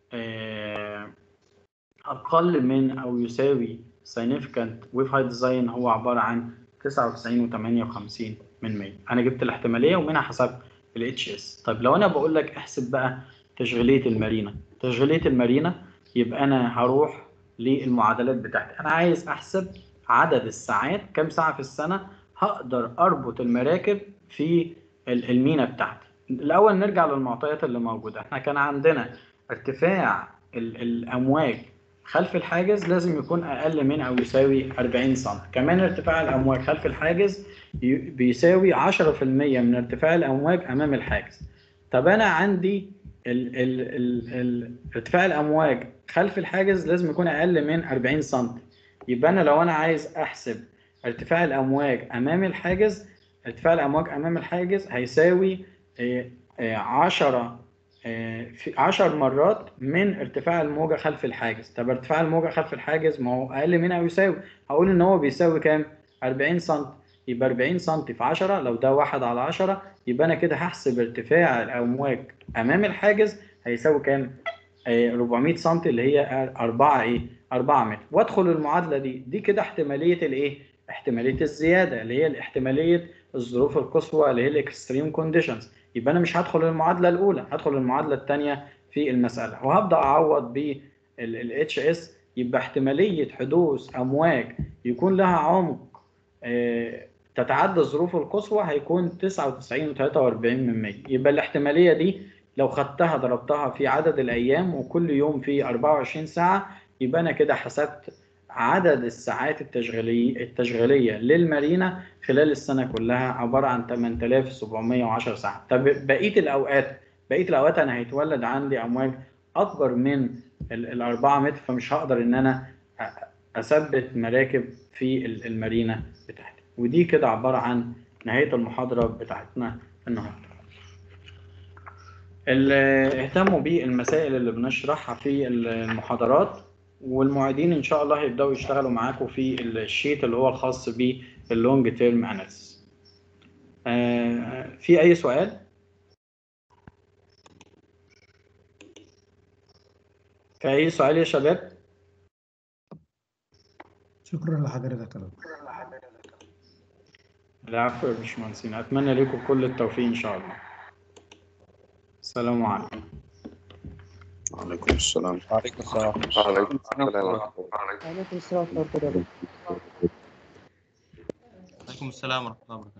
أقل من أو يساوي significant wave height design هو عبارة عن تسعة وتسعين وثمانية وخمسين من مية. أنا جبت الاحتمالية ومنها حسبت ال اتش اس. طيب لو أنا بقول لك احسب بقى تشغيلية المارينا، تشغيلية المارينا يبقى أنا هروح للمعادلات بتاعتي. أنا عايز أحسب عدد الساعات، كم ساعة في السنة هقدر أربط المراكب في المينا بتاعتي. الأول نرجع للمعطيات اللي موجودة. احنا كان عندنا ارتفاع الأمواج خلف الحاجز لازم يكون أقل من أو يساوي أربعين سم. كمان ارتفاع الأمواج خلف الحاجز بيساوي عشرة في المية من ارتفاع الأمواج أمام الحاجز. طب أنا عندي ال ال ال ال ارتفاع الأمواج خلف الحاجز لازم يكون أقل من أربعين سم. يبقى أنا لو أنا عايز أحسب ارتفاع الأمواج أمام الحاجز، ارتفاع الأمواج أمام الحاجز هيساوي عشرة في عشر مرات من ارتفاع الموجة خلف الحاجز. طب ارتفاع الموجة خلف الحاجز ما هو أقل من أو يساوي، هقول إن هو بيساوي كام؟ أربعين سم. يبقى أربعين سم في عشرة، لو ده واحد على عشرة يبقى انا كده هحسب ارتفاع الامواج امام الحاجز هيساوي كام؟ آه، أربعمائة سم، اللي هي أربعة ايه؟ أربعة متر. وادخل المعادله دي دي كده احتماليه الايه؟ احتماليه الزياده، اللي هي احتماليه الظروف القصوى، اللي هي الاكستريم كونديشنز. يبقى انا مش هدخل المعادله الاولى، هدخل المعادله الثانيه في المساله، وهبدا اعوض بالاتش اس. يبقى احتماليه حدوث امواج يكون لها عمق آه، تتعدى الظروف القصوى هيكون تسعة وتسعين فاصلة ثلاثة وأربعين من مية. يبقى الاحتماليه دي لو خدتها ضربتها في عدد الايام، وكل يوم في أربعة وعشرين ساعه، يبقى انا كده حسبت عدد الساعات التشغيليه التشغيليه للمارينا خلال السنه كلها، عباره عن ثمانية آلاف وسبعمائة وعشرة ساعه. طب بقيه الاوقات بقيه الاوقات انا هيتولد عندي امواج اكبر من الأربعة متر، فمش هقدر ان انا اثبت مراكب في المارينا بتاعتي. ودي كده عباره عن نهايه المحاضره بتاعتنا النهارده. اللي اهتموا بالمسائل اللي بنشرحها في المحاضرات، والمعيدين ان شاء الله هيبداوا يشتغلوا معاكم في الشيت اللي هو الخاص باللونج تيرم اناليسيس. في اي سؤال؟ في اي سؤال يا شباب؟ شكرا لحضرتك يا دكتور. العفو يا باشمهندسين، اتمنى لكم كل التوفيق ان شاء الله. السلام عليكم. وعليكم السلام. وعليكم السلام. وعليكم السلام. وعليكم السلام ورحمة الله وبركاته. وعليكم السلام ورحمة الله وبركاته.